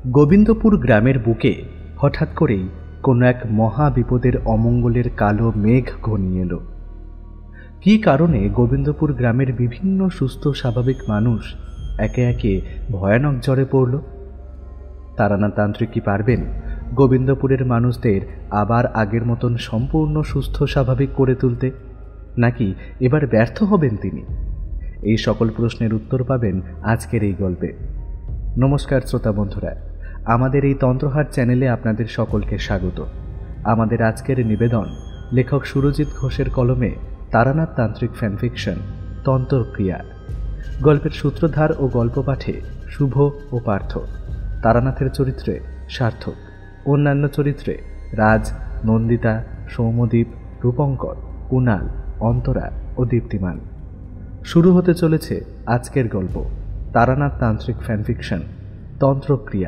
গোবিন্দপুর গ্রামের বুকে হঠাৎ করেই কোনো এক মহা বিপদের অমঙ্গলের কালো মেঘ ঘনিয়ে এলো। কী কারণে গোবিন্দপুর গ্রামের বিভিন্ন সুস্থ স্বাভাবিক মানুষ একে একে ভয়ানক জ্বরে পড়ল? তারানাথ তান্ত্রিক কি পারবেন গোবিন্দপুরের মানুষদের আবার আগের মতন সম্পূর্ণ সুস্থ স্বাভাবিক করে তুলতে, নাকি এবার ব্যর্থ হবেন তিনি? এই সকল প্রশ্নের উত্তর পাবেন আজকের এই গল্পে। নমস্কার শ্রোতা বন্ধুরা, আমাদের এই তন্ত্রহাট চ্যানেলে আপনাদের সকলকে স্বাগত। আমাদের আজকের নিবেদন লেখক সুরজিৎ ঘোষের কলমে তারানাথ তান্ত্রিক ফ্যানফিকশন তন্ত্রক্রিয়া। গল্পের সূত্রধার ও গল্প পাঠে শুভ ও পার্থ। তারানাথের চরিত্রে সার্থক, অন্যান্য চরিত্রে রাজ, নন্দিতা, সৌম্যদীপ, রূপঙ্কর, কুণাল, অন্তরা ও দীপ্তিমান। শুরু হতে চলেছে আজকের গল্প তারানাথ তান্ত্রিক ফ্যানফিকশন তন্ত্রক্রিয়া।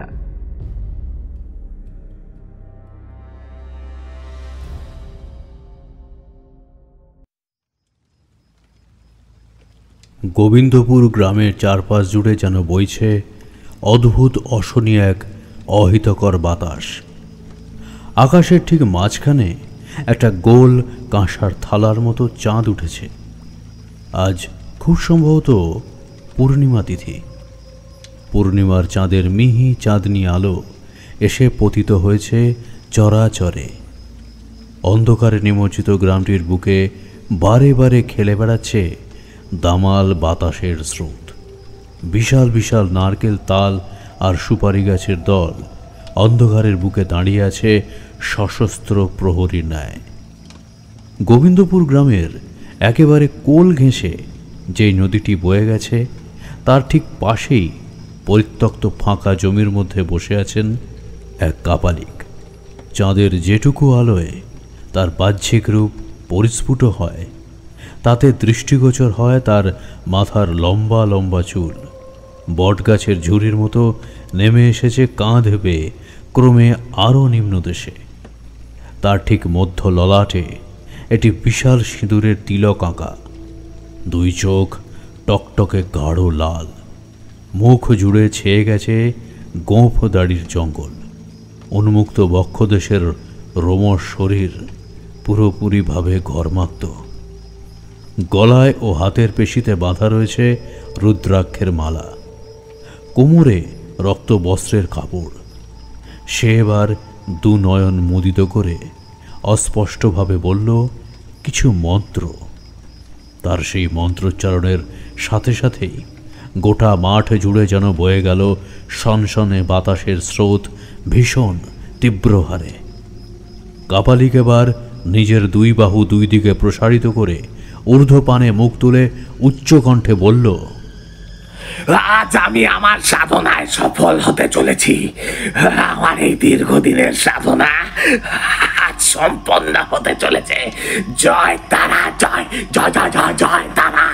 গোবিন্দপুর গ্রামের চারপাশ জুড়ে যেন বইছে অদ্ভুত অশনি এক অহিতকর বাতাস। আকাশের ঠিক মাঝখানে একটা গোল কাঁসার থালার মতো চাঁদ উঠেছে। আজ খুব সম্ভবত পূর্ণিমা তিথি। পূর্ণিমার চাঁদের মিহি চাঁদনি আলো এসে পতিত হয়েছে চরাচরে। অন্ধকারে নিমজ্জিত গ্রামটির বুকে বারে বারে খেলে বেড়াচ্ছে দামাল বাতাসের স্রোত। বিশাল বিশাল নারকেল, তাল আর সুপারি গাছের দল অন্ধকারের বুকে দাঁড়িয়ে আছে সশস্ত্র প্রহরীর ন্যায়। গোবিন্দপুর গ্রামের একেবারে কোল ঘেঁষে যেই নদীটি বয়ে গেছে তার ঠিক পাশেই পরিত্যক্ত ফাঁকা জমির মধ্যে বসে আছেন এক কাপালিক। চাঁদের যেটুকু আলোয় তার বাহ্যিক রূপ পরিস্ফুট হয়, তাতে দৃষ্টিগোচর হয় তার মাথার লম্বা লম্বা চুল বটগাছের ঝুড়ির মতো নেমে এসেছে কাঁধ বেয়ে ক্রমে আরও নিম্নদেশে। তার ঠিক মধ্য ললাটে একটি বিশাল সিঁদুরের তিলক আঁকা। দুই চোখ টকটকে গাঢ় লাল, মুখ জুড়ে ছেয়ে গেছে গোঁফ দাড়ির জঙ্গল। উন্মুক্ত বক্ষদেশের রোমশ শরীর পুরোপুরিভাবে ঘর্মাক্ত। গলায় ও হাতের পেশিতে বাঁধা রয়েছে রুদ্রাক্ষের মালা, কোমরে রক্ত বস্ত্রের কাপড়। সে এবার দু নয়ন মুদিত করে অস্পষ্টভাবে বলল কিছু মন্ত্র। তার সেই মন্ত্রোচ্চারণের সাথে সাথেই গোটা মাঠ জুড়ে যেন বয়ে গেল সনসনে বাতাসের স্রোত ভীষণ তীব্র হারে। কাপালিক এবার নিজের দুই বাহু দুই দিকে প্রসারিত করে ঊর্ধ্বপানে মুখ তুলে উচ্চকণ্ঠে বলল, আজ আমি আমার সাধনায় সফল হতে চলেছি। আমার এই দীর্ঘদিনের সাধনা আজ সম্পন্ন হতে চলেছে। জয় তারা, জয় জয় জয় জয় জয় তারা।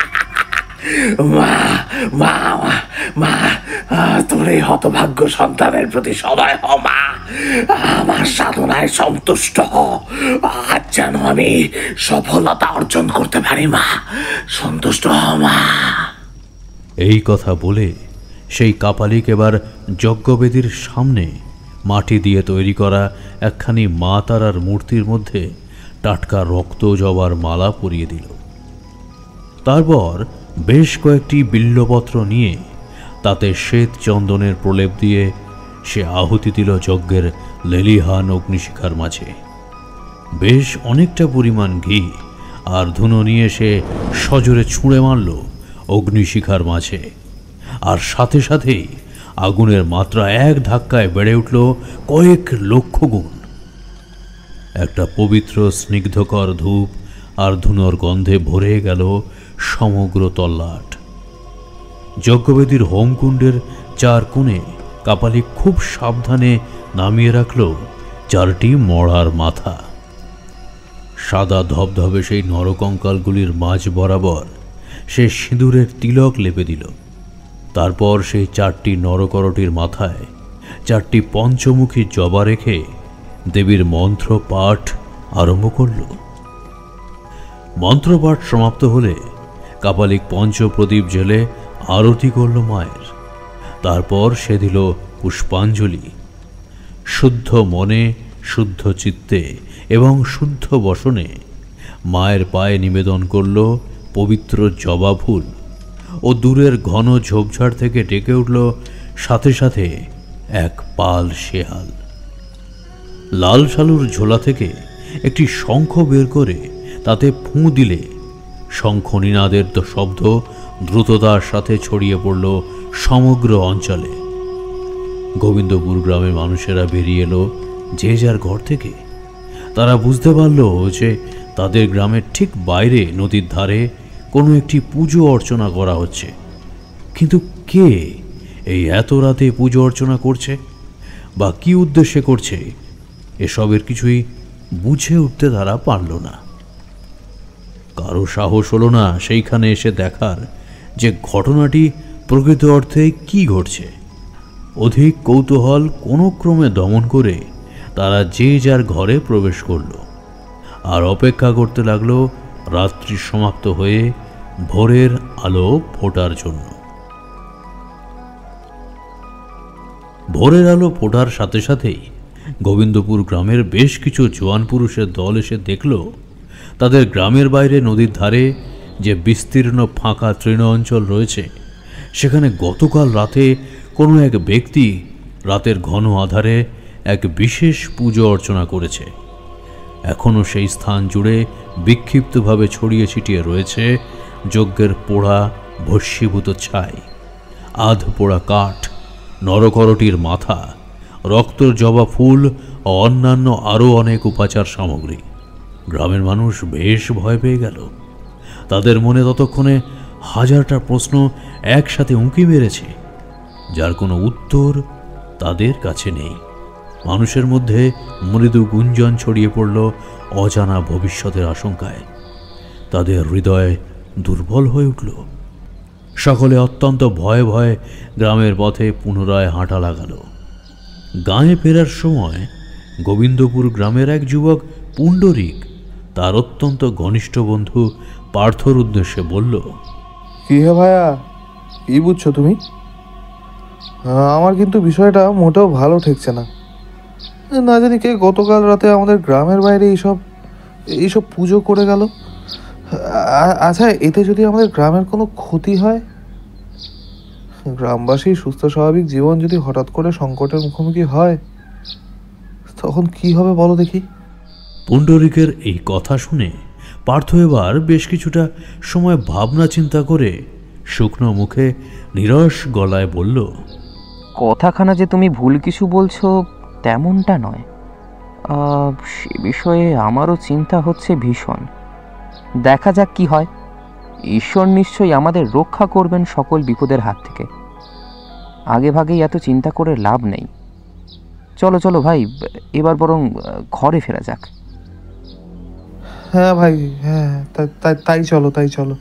মা মা মা, তোর এই হতভাগ্য সন্তানের প্রতি সদয় হ মা। আমার সাধনায় সন্তুষ্ট হ। আজ যেন আমি সফলতা অর্জন করতে পারি মা। সন্তুষ্ট হ মা। এই কথা বলে সেই কাপালিক এবার যজ্ঞবেদীর সামনে মাটি দিয়ে তৈরি করা একখানি মা তারার মূর্তির মধ্যে টাটকা রক্ত জবার মালা পরিয়ে দিল। তারপর বেশ কয়েকটি বিল্লপত্র নিয়ে তাতে শ্বেত চন্দনের প্রলেপ দিয়ে সে আহুতি দিল যজ্ঞের লেলিহান অগ্নিশিখার মাঝে। বেশ অনেকটা পরিমাণ ঘি আর ধুনো নিয়ে সে সজোরে ছুঁড়ে মারল অগ্নিশিখার মাঝে, আর সাথে সাথেই আগুনের মাত্রা এক ধাক্কায় বেড়ে উঠল কয়েক লক্ষ গুণ। একটা পবিত্র স্নিগ্ধকর ধূপ আর ধুনোর গন্ধে ভরে গেল সমগ্র তল্লাট। যজ্ঞবেদীর হোমকুণ্ডের চার কোণে কাপালিক খুব সাবধানে নামিয়ে রাখল চারটি মড়ার মাথা। সাদা ধবধবে সেই নরকঙ্কালগুলির মাঝ বরাবর সে সিঁদুরের তিলক লেপে দিল। তারপর সেই চারটি নরকরটির মাথায় চারটি পঞ্চমুখী জবা রেখে দেবীর মন্ত্র পাঠ আরম্ভ করল। মন্ত্রপাঠ সমাপ্ত হলে কাপালিক পঞ্চপ্রদীপ জেলে আরতি করল মায়ের। তারপর সে দিল পুষ্পাঞ্জলি। শুদ্ধ মনে, শুদ্ধ চিত্তে এবং শুদ্ধ বসনে মায়ের পায়ে নিবেদন করল পবিত্র জবা ফুল, ও দূরের ঘন ঝোপঝাড় থেকে ডেকে উঠল সাথে সাথে এক পাল শেয়াল। লাল শালুর ঝোলা থেকে একটি শঙ্খ বের করে তাতে ফুঁ দিলে শঙ্খ নিনাদের শব্দ দ্রুততার সাথে ছড়িয়ে পড়ল সমগ্র অঞ্চলে। গোবিন্দপুর গ্রামের মানুষেরা বেরিয়ে এলো যে যার ঘর থেকে। তারা বুঝতে পারল যে তাদের গ্রামের ঠিক বাইরে নদীর ধারে কোনো একটি পুজো অর্চনা করা হচ্ছে। কিন্তু কে এই এত রাতে পুজো অর্চনা করছে বা কি উদ্দেশ্যে করছে, এসবের কিছুই বুঝে উঠতে তারা পারল না। কারো সাহস হলো না সেইখানে এসে দেখার যে ঘটনাটি প্রকৃত অর্থে কি ঘটছে। অধিক কৌতূহল কোনো ক্রমে দমন করে তারা যে যার ঘরে প্রবেশ করল আর অপেক্ষা করতে লাগলো রাত্রি সমাপ্ত হয়ে ভোরের আলো ফোটার জন্য। ভোরের আলো ফোটার সাথে সাথেই গোবিন্দপুর গ্রামের বেশ কিছু জোয়ান পুরুষের দল এসে দেখল তাদের গ্রামের বাইরে নদীর ধারে যে বিস্তীর্ণ ফাঁকা তৃণ অঞ্চল রয়েছে সেখানে গতকাল রাতে কোনো এক ব্যক্তি রাতের ঘন আধারে এক বিশেষ পুজো অর্চনা করেছে। এখনও সেই স্থান জুড়ে বিক্ষিপ্তভাবে ছড়িয়ে ছিটিয়ে রয়েছে যজ্ঞের পোড়া ভস্মীভূত ছাই, আধ পোড়া কাঠ, নরকরটির মাথা, রক্তর জবা ফুল ও অন্যান্য আরও অনেক উপাচার সামগ্রী। গ্রামের মানুষ বেশ ভয় পেয়ে গেল। তাদের মনে ততক্ষণে হাজারটা প্রশ্ন একসাথে উঁকি মেরেছে, যার কোনো উত্তর তাদের কাছে নেই। মানুষের মধ্যে মৃদু গুঞ্জন ছড়িয়ে পড়ল অজানা ভবিষ্যতের আশঙ্কায়। তাদের হৃদয় দুর্বল হয়ে উঠল। সকলে অত্যন্ত ভয়ে ভয়ে গ্রামের পথে পুনরায় হাঁটা লাগাল। গাঁয়ে ফেরার সময় গোবিন্দপুর গ্রামের এক যুবক পুণ্ডরিক তার অত্যন্ত ঘনিষ্ঠ বন্ধু পার্থর উদ্দেশ্যে বলল, কি হে ভাইয়া, কি বুঝছো তুমি? আমার কিন্তু বিষয়টা মোটেও ভালো ঠেকছে না। না জানি কে গতকাল রাতে আমাদের গ্রামের বাইরে এইসব পুজো করে গেল। আচ্ছা, এতে যদি আমাদের গ্রামের কোনো ক্ষতি হয়, গ্রামবাসীর সুস্থ স্বাভাবিক জীবন যদি হঠাৎ করে সংকটের মুখোমুখি হয়, তখন কি হবে বলো দেখি? পুণ্ডরিকের এই কথা শুনে পার্থ এবার বেশ কিছুটা সময় ভাবনা চিন্তা করে শুকনো মুখে নিরস গলায় বলল, কথাখানা যে তুমি ভুল কিছু বলছো তেমনটা নয়। সে বিষয়ে আমারও চিন্তা হচ্ছে ভীষণ। দেখা যাক কি হয়। ঈশ্বর নিশ্চয়ই আমাদের রক্ষা করবেন সকল বিপদের হাত থেকে। আগে ভাগেই এত চিন্তা করে লাভ নেই। চলো চলো ভাই, এবার বরং ঘরে ফেরা যাক। হ্যাঁ ভাই, হ্যাঁ, তাই চলো, তাই চলো।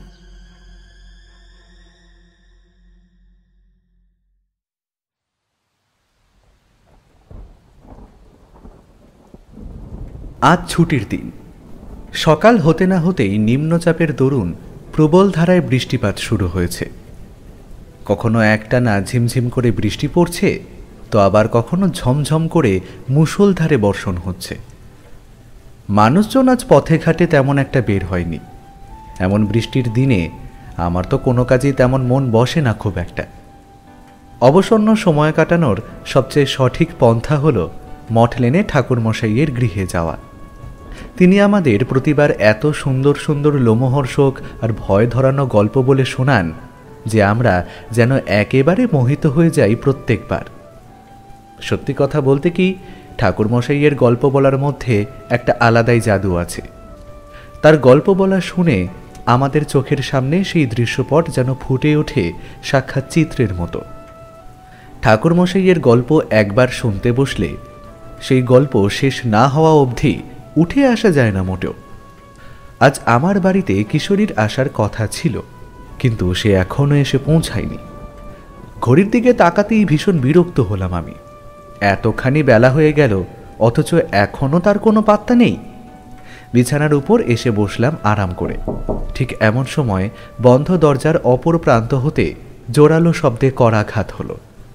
আজ ছুটির দিন। সকাল হতে না হতেই নিম্নচাপের দরুন প্রবল ধারায় বৃষ্টিপাত শুরু হয়েছে। কখনো একটানা ঝিমঝিম করে বৃষ্টি পড়ছে, তো আবার কখনো ঝমঝম করে মুষলধারে বর্ষণ হচ্ছে। মানুষজন আজ পথে ঘাটে তেমন একটা বের হয়নি। এমন বৃষ্টির দিনে আমার তো কোনো কাজেই তেমন মন বসে না খুব একটা। অবসন্ন সময় কাটানোর সবচেয়ে সঠিক পন্থা হলো মঠ লেনে ঠাকুরমশাইয়ের গৃহে যাওয়া। তিনি আমাদের প্রতিবার এত সুন্দর সুন্দর লোমহর্ষক আর ভয় ধরানো গল্প বলে শোনান যে আমরা যেন একেবারে মোহিত হয়ে যাই প্রত্যেকবার। সত্যি কথা বলতে কি, ঠাকুরমশাইয়ের গল্প বলার মধ্যে একটা আলাদাই জাদু আছে। তার গল্প বলা শুনে আমাদের চোখের সামনে সেই দৃশ্যপট যেন ফুটে ওঠে সাক্ষাৎ চিত্রের মতো। ঠাকুরমশাইয়ের গল্প একবার শুনতে বসলে সেই গল্প শেষ না হওয়া অবধি উঠে আসা যায় না মোটেও। আজ আমার বাড়িতে কিশোরীর আসার কথা ছিল, কিন্তু সে এখনো এসে পৌঁছায়নি। ঘড়ির দিকে তাকাতেই ভীষণ বিরক্ত হলাম আমি। এতখানি বেলা হয়ে গেল, অথচ এখনো তার কোনো পাত্তা নেই। বিছানার উপর এসে বসলাম আরাম করে। ঠিক এমন সময় বন্ধ দরজার অপর প্রান্ত হতে জোরালো শব্দে করাঘাত হলো।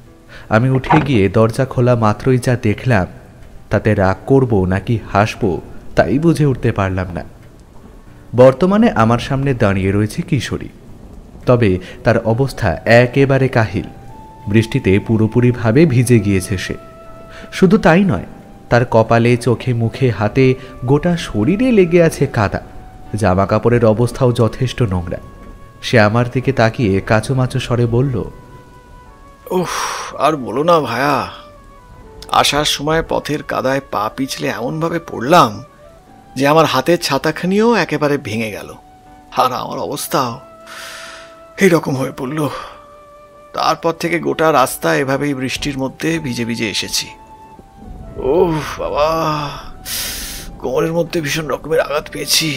আমি উঠে গিয়ে দরজা খোলা মাত্রই যা দেখলাম, তাতে রাগ করব নাকি হাসবো তাই বুঝে উঠতে পারলাম না। বর্তমানে আমার সামনে দাঁড়িয়ে রয়েছে কিশোরী, তবে তার অবস্থা একেবারে কাহিল। বৃষ্টিতে পুরোপুরিভাবে ভিজে গিয়েছে সে। শুধু তাই নয়, তার কপালে, চোখে, মুখে, হাতে, গোটা শরীরে লেগে আছে কাদা। জামা কাপড়ের অবস্থাও যথেষ্ট নোংরা। সে আমার দিকে তাকিয়ে কাচুমাচু স্বরে বলল, উফ, আর বলো না ভায়া, আসার সময় পথের কাদায় পা পিছলে এমনভাবে পড়লাম যে আমার হাতের ছাতাখানিও একেবারে ভেঙে গেল, আর আমার অবস্থাও এইরকম হয়ে পড়ল। তারপর থেকে গোটা রাস্তা এভাবেই বৃষ্টির মধ্যে ভিজে ভিজে এসেছি। ওহ বাবা, কোমরের মধ্যে ভীষণ রকমের আঘাত পেয়েছি।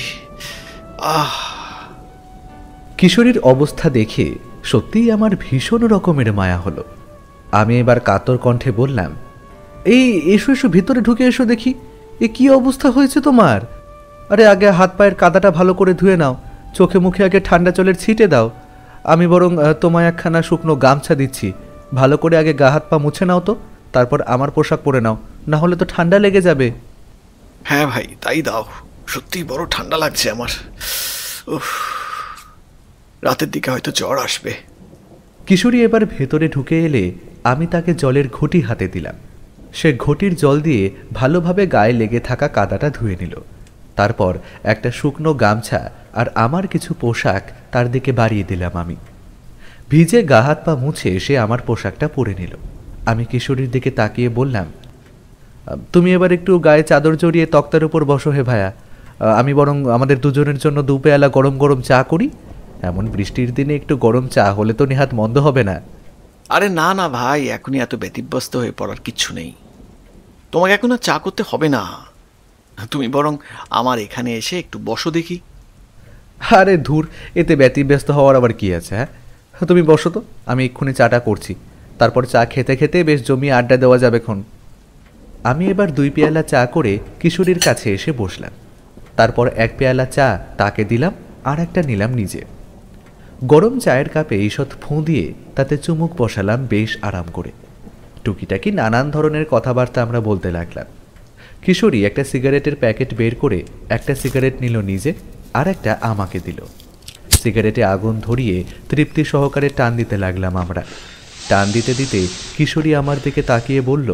কিশোরীর অবস্থা দেখে সত্যিই আমার ভীষণ রকমের মায়া হলো। আমি এবার কাতর কণ্ঠে বললাম, এই এসো এসো, ভিতরে ঢুকে এসো দেখি, এ কি অবস্থা হয়েছে তোমার? আরে আগে হাত পায়ের কাদাটা ভালো করে ধুয়ে নাও, চোখে মুখে আগে ঠান্ডা জলের ছিটে দাও। আমি বরং তোমায় একখানা শুকনো গামছা দিচ্ছি, ভালো করে আগে গা হাত পা মুছে নাও তো, তারপর আমার পোশাক পরে নাও, না হলে তো ঠান্ডা লেগে যাবে। হ্যাঁ ভাই, তাই দাও, সত্যি বড় ঠান্ডা লাগছে আমার। উফ, রাতের দিকে হয়তো জ্বর আসবে। কিশোরী এবার ভেতরে ঢুকে এলে আমি তাকে জলের ঘটি হাতে দিলাম। সে ঘটির জল দিয়ে ভালোভাবে গায়ে লেগে থাকা কাদাটা ধুয়ে নিল। তারপর একটা শুকনো গামছা আর আমার কিছু পোশাক তার দিকে বাড়িয়ে দিলাম আমি। ভিজে গা হাত পা মুছে সে আমার পোশাকটা পরে নিল। আমি কিশোরীর দিকে তাকিয়ে বললাম, তুমি এবার একটু গায়ে চাদর জড়িয়ে তক্তার উপর বসো হে ভায়া, আমি বরং আমাদের দুজনের জন্য 2 পেয়ালা গরম গরম চা করি। এমন বৃষ্টির দিনে একটু গরম চা হলে তো নেহাত মন্দ হবে না। আরে না না ভাই, এখনই এত ব্যতিব্যস্ত হয়ে পড়ার কিচ্ছু নেই, তোমাকে এখন আর চা করতে হবে না। তুমি বরং আমার এখানে এসে একটু বসো দেখি। আরে ধুর, এতে ব্যতিব্যস্ত হওয়ার আবার কি আছে? হ্যাঁ, তুমি বসো তো, আমি এক্ষুনি চাটা করছি, তারপর চা খেতে খেতে বেশ জমিয়ে আড্ডা দেওয়া যাবে খন। আমি এবার 2 পেয়ালা চা করে কিশোরীর কাছে এসে বসলাম। তারপর 1 পেয়ালা চা তাকে দিলাম, আর একটা নিলাম নিজে। গরম চায়ের কাপে ঈষৎ ফোঁ দিয়ে তাতে চুমুক বসালাম বেশ আরাম করে। টুকিটাকি নানান ধরনের কথাবার্তা আমরা বলতে লাগলাম। কিশোরী একটা সিগারেটের প্যাকেট বের করে একটা সিগারেট নিল নিজে, আর একটা আমাকে দিল। সিগারেটে আগুন ধরিয়ে তৃপ্তি সহকারে টান দিতে লাগলাম আমরা। টান দিতে দিতে কিশোরী আমার দিকে তাকিয়ে বলল,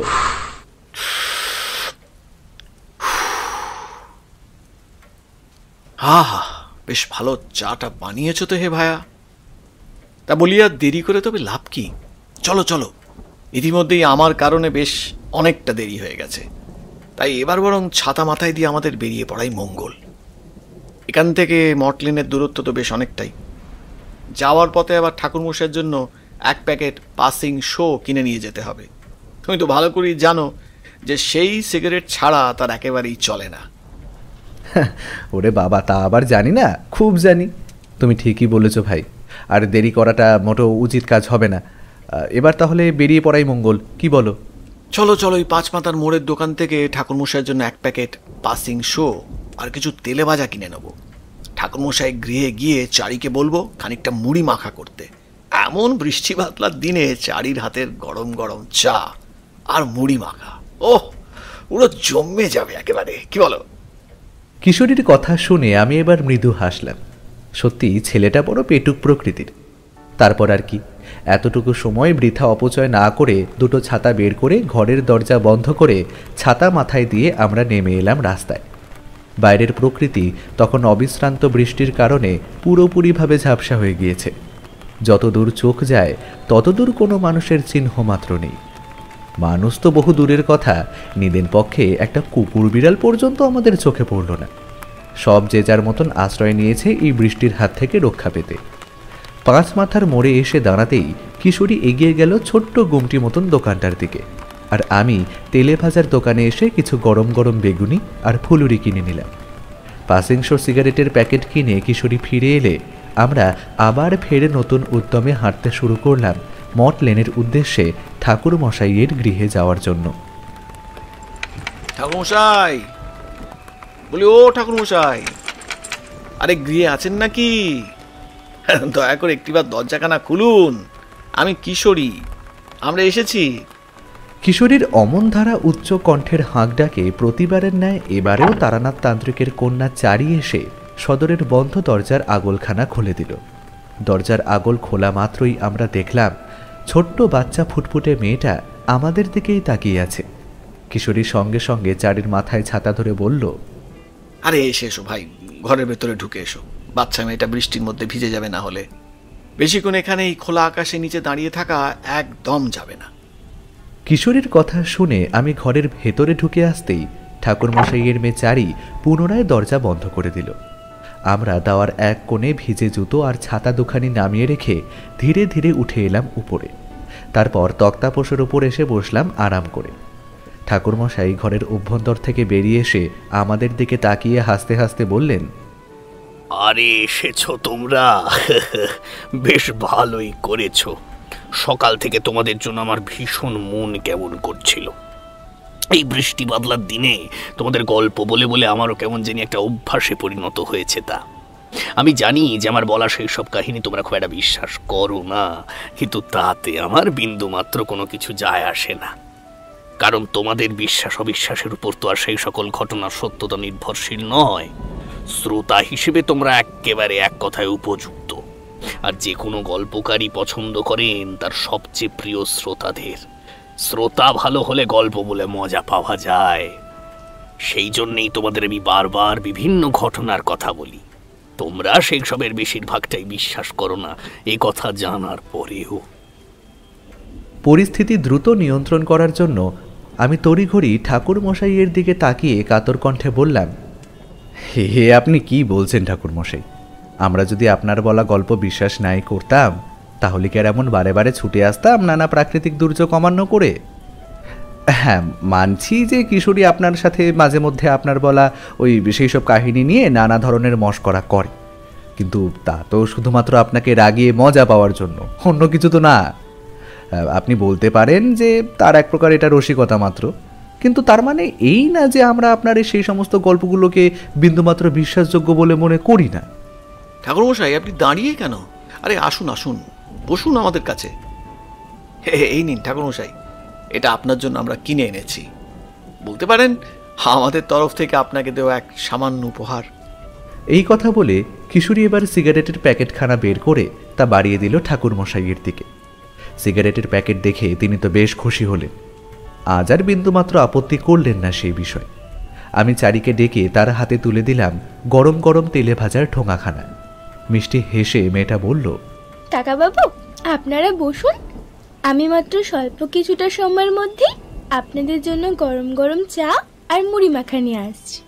হা হা, বেশ ভালো চাটা বানিয়েছ তো হে ভায়া। তা বলিয়া দেরি করে তবে লাভ কি? চলো চলো, ইতিমধ্যেই আমার কারণে বেশ অনেকটা দেরি হয়ে গেছে, তাই এবার বরং ছাতা মাথায় দিয়ে আমাদের বেরিয়ে পড়াই মঙ্গল। এখান থেকে মটলেনের দূরত্ব তো বেশ অনেকটাই। যাওয়ার পথে আবার ঠাকুরমশাইয়ের জন্য 1 প্যাকেট পাসিং শো কিনে নিয়ে যেতে হবে। তুমি তো ভালো করেই জানো যে সেই সিগারেট ছাড়া তার একেবারেই চলে না। ওরে বাবা, তা আবার জানি না? খুব জানি। তুমি ঠিকই বলেছো ভাই, আর দেরি করাটা মোটেও উচিত কাজ হবে না। এবার তাহলে বেরিয়ে পড়াই মঙ্গল, কি বলো? চলো চলো, ওই 5 মাথার মোড়ের দোকান থেকে ঠাকুরমশাইয়ের জন্য 1 প্যাকেট পাসিং শো আর কিছু তেলে ভাজা কিনে নেব। ঠাকুরমশাই গৃহে গিয়ে চারিকে বলবো খানিকটা মুড়ি মাখা করতে। এমন বৃষ্টি বাদলার দিনে চারির হাতের গরম গরম চা আর মুড়ি মাখা, ওহ, পুরো জমে যাবে একেবারে, কি বলো? কিশোরীর কথা শুনে আমি এবার মৃদু হাসলাম। সত্যি ছেলেটা বড় পেটুক প্রকৃতির। তারপর আর কি, এতটুকু সময় বৃথা অপচয় না করে 2টো ছাতা বের করে ঘরের দরজা বন্ধ করে ছাতা মাথায় দিয়ে আমরা নেমে এলাম রাস্তায়। বাইরের প্রকৃতি তখন অবিশ্রান্ত বৃষ্টির কারণে পুরোপুরিভাবে ঝাপসা হয়ে গিয়েছে। যতদূর চোখ যায় ততদূর কোনো মানুষের চিহ্ন মাত্র নেই। মানুষ তো বহু দূরের কথা, নিদেন পক্ষে একটা কুকুর বিড়াল পর্যন্ত আমাদের চোখে পড়ল না। সব যে যার মতন আশ্রয় নিয়েছে এই বৃষ্টির হাত থেকে রক্ষা পেতে। 5 মাথার মোড়ে এসে দাঁড়াতেই কিশোরী এগিয়ে গেল ছোট্ট গুমটি মতন দোকানটার দিকে, আর আমি তেলে ভাজার দোকানে এসে কিছু গরম গরম বেগুনি আর ফুলুরি কিনে নিলাম। পাসিং শো সিগারেটের প্যাকেট কিনে কিশোরী ফিরে এলে আমরা আবার ফেরে নতুন উদ্যমে হাঁটতে শুরু করলাম মঠ লেনের উদ্দেশ্যে ঠাকুর মশাইয়ের গৃহে যাওয়ার জন্য। ঠাকুরমশাই বলি, ও ঠাকুরমশাই, আরে গৃহে আছেন নাকি? দয়া করে একটিবার দরজাখানা খুলুন, আমি কিশোরী। আমরা এসেছি। কিশোরীর অমনধারা উচ্চ কণ্ঠের হাঁক ডাকে প্রতিবারের ন্যায় এবারেও তারানাথ তান্ত্রিকের কন্যা চারি এসে সদরের বন্ধ দরজার আগলখানা খুলে দিল। দরজার আগল খোলা মাত্রই আমরা দেখলাম ছোট্ট বাচ্চা ফুটফুটে মেয়েটা আমাদের দিকেই তাকিয়ে আছে। কিশোরীর সঙ্গে সঙ্গে চারির মাথায় ছাতা ধরে বলল, আরে এসে এসো ভাই, ঘরের ভেতরে ঢুকে এসো। বাচ্চা মেয়েটা বৃষ্টির মধ্যে ভিজে যাবে, না হলে বেশিক্ষণ এখানে এই খোলা আকাশের নিচে দাঁড়িয়ে থাকা একদম যাবে না। কিশোরীর কথা শুনে আমি ঘরের ভেতরে ঢুকে আসতেই ঠাকুরমশাইয়ের মেয়ে চারি পুনরায় দরজা বন্ধ করে দিল। আমরা দাওয়ার এক কোণে ভিজে জুতো আর ছাতা দুখানি নামিয়ে রেখে ধীরে ধীরে উঠে এলাম উপরে। তারপর তক্তাপোষের উপর এসে বসলাম আরাম করে। ঠাকুরমশাই ঘরের অভ্যন্তর থেকে বেরিয়ে এসে আমাদের দিকে তাকিয়ে হাসতে হাসতে বললেন, আরে এসেছো তোমরা, বেশ ভালোই করেছো। সকাল থেকে তোমাদের জন্য আমার ভীষণ মন কেমন করছিল। এই বৃষ্টি বাদলার দিনে তোমাদের গল্প বলে বলে আমারও কেমন জানি একটা অভ্যাসে পরিণত হয়েছে। তা আমি জানি যে আমার বলা সেই সব কাহিনী তোমরা খুব একটা বিশ্বাস করো না, কিন্তু তাতে আমার বিন্দু মাত্র কোনো কিছু যায় আসে না। কারণ তোমাদের বিশ্বাস অবিশ্বাসের উপর তো আর সেই সকল ঘটনার সত্যতা নির্ভরশীল নয়। শ্রোতা হিসেবে তোমরা একেবারে এক কথায় উপযুক্ত। আর যে কোনো গল্পকারী পছন্দ করেন তার সবচেয়ে প্রিয় শ্রোতাদের। শ্রোতা ভালো হলে গল্প বলে মজা পাওয়া যায়। সেই জন্যেই তোমাদের আমি বারবার বিভিন্ন ঘটনার কথা বলি। তোমরা সেই সবের বেশিরভাগটাই বিশ্বাস করো না, এ কথা জানার পরেও। পরিস্থিতি দ্রুত নিয়ন্ত্রণ করার জন্য আমি তড়িঘড়ি ঠাকুরমশাইয়ের দিকে তাকিয়ে কাতর কণ্ঠে বললাম, হে আপনি কি বলছেন ঠাকুরমশাই? আমরা যদি আপনার বলা গল্প বিশ্বাস নাই করতাম তাহলে কি আর এমন বারে বারে ছুটে আসতাম নানা প্রাকৃতিক দুর্যোগ অমান্য করে? হ্যাঁ, মানছি যে কিশোরী আপনার সাথে মাঝে মধ্যে আপনার বলা ওই সেই সব কাহিনী নিয়ে নানা ধরনের মশকরা করে, কিন্তু তা তো শুধুমাত্র আপনাকে রাগিয়ে মজা পাওয়ার জন্য, অন্য কিছু তো না। আপনি বলতে পারেন যে তার এক প্রকার এটা রসিকতা মাত্র, কিন্তু তার মানে এই না যে আমরা আপনার সেই সমস্ত গল্পগুলোকে বিন্দুমাত্র বিশ্বাসযোগ্য বলে মনে করি না। ঠাকুরমশাই, আপনি দাঁড়িয়ে কেন? আরে আসুন আসুন, বসুন আমাদের কাছে। এই নিন ঠাকুরমশাই, এটা আপনার জন্য আমরা কিনে এনেছি। বলতে পারেন আমাদের তরফ থেকে আপনাকে দেওয়া এক সামান্য উপহার। এই কথা বলে কিশোরী এবার সিগারেটের প্যাকেটখানা বের করে তা বাড়িয়ে দিল ঠাকুরমশাইয়ের দিকে। সিগারেটের প্যাকেট দেখে তিনি তো বেশ খুশি হলেন, আজ আর বিন্দুমাত্র আপত্তি করলেন না সেই বিষয়। আমি চারিকে ডেকে তার হাতে তুলে দিলাম গরম গরম তেলে ভাজার ঠোঙাখানা। মিষ্টি হেসে মেয়েটা বলল, কাকাবাবু আপনারা বসুন, আমি মাত্র স্বল্প কিছুটা সময়ের মধ্যে আপনাদের জন্য গরম গরম চা আর মুড়ি মাখা নিয়ে আসছি।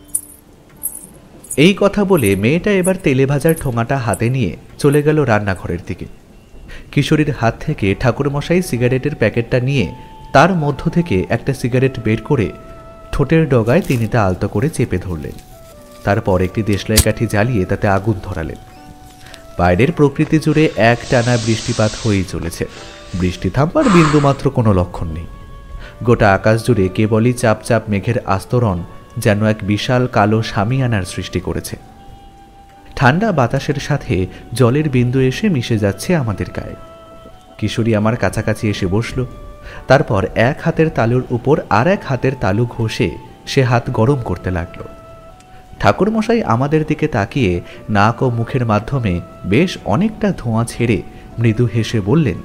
এই কথা বলে মেয়েটা এবার তেলে ভাজার ঠোঙাটা হাতে নিয়ে চলে গেল রান্নাঘরের দিকে। কিশোরীর হাত থেকে ঠাকুরমশাই সিগারেটের প্যাকেটটা নিয়ে তার মধ্য থেকে একটা সিগারেট বের করে ঠোঁটের ডগায় তিনি তা আলতো করে চেপে ধরলেন। তারপর একটি দেশলাই কাঠি জ্বালিয়ে তাতে আগুন ধরালেন। বাইরের প্রকৃতি জুড়ে এক টানা বৃষ্টিপাত হয়েই চলেছে। বৃষ্টি থামবার বিন্দুমাত্র কোনো লক্ষণ নেই। গোটা আকাশ জুড়ে কেবলই চাপ চাপ মেঘের আস্তরণ যেন এক বিশাল কালো শামিয়ানার সৃষ্টি করেছে। ঠান্ডা বাতাসের সাথে জলের বিন্দু এসে মিশে যাচ্ছে আমাদের গায়ে। কিশোরী আমার কাছাকাছি এসে বসল। তারপর এক হাতের তালুর উপর আর এক হাতের তালু ঘষে সে হাত গরম করতে লাগল। ঠাকুরমশাই আমাদের দিকে তাকিয়ে নাক ও মুখের মাধ্যমে বেশ অনেকটা ধোঁয়া ছেড়ে মৃদু হেসে বললেন,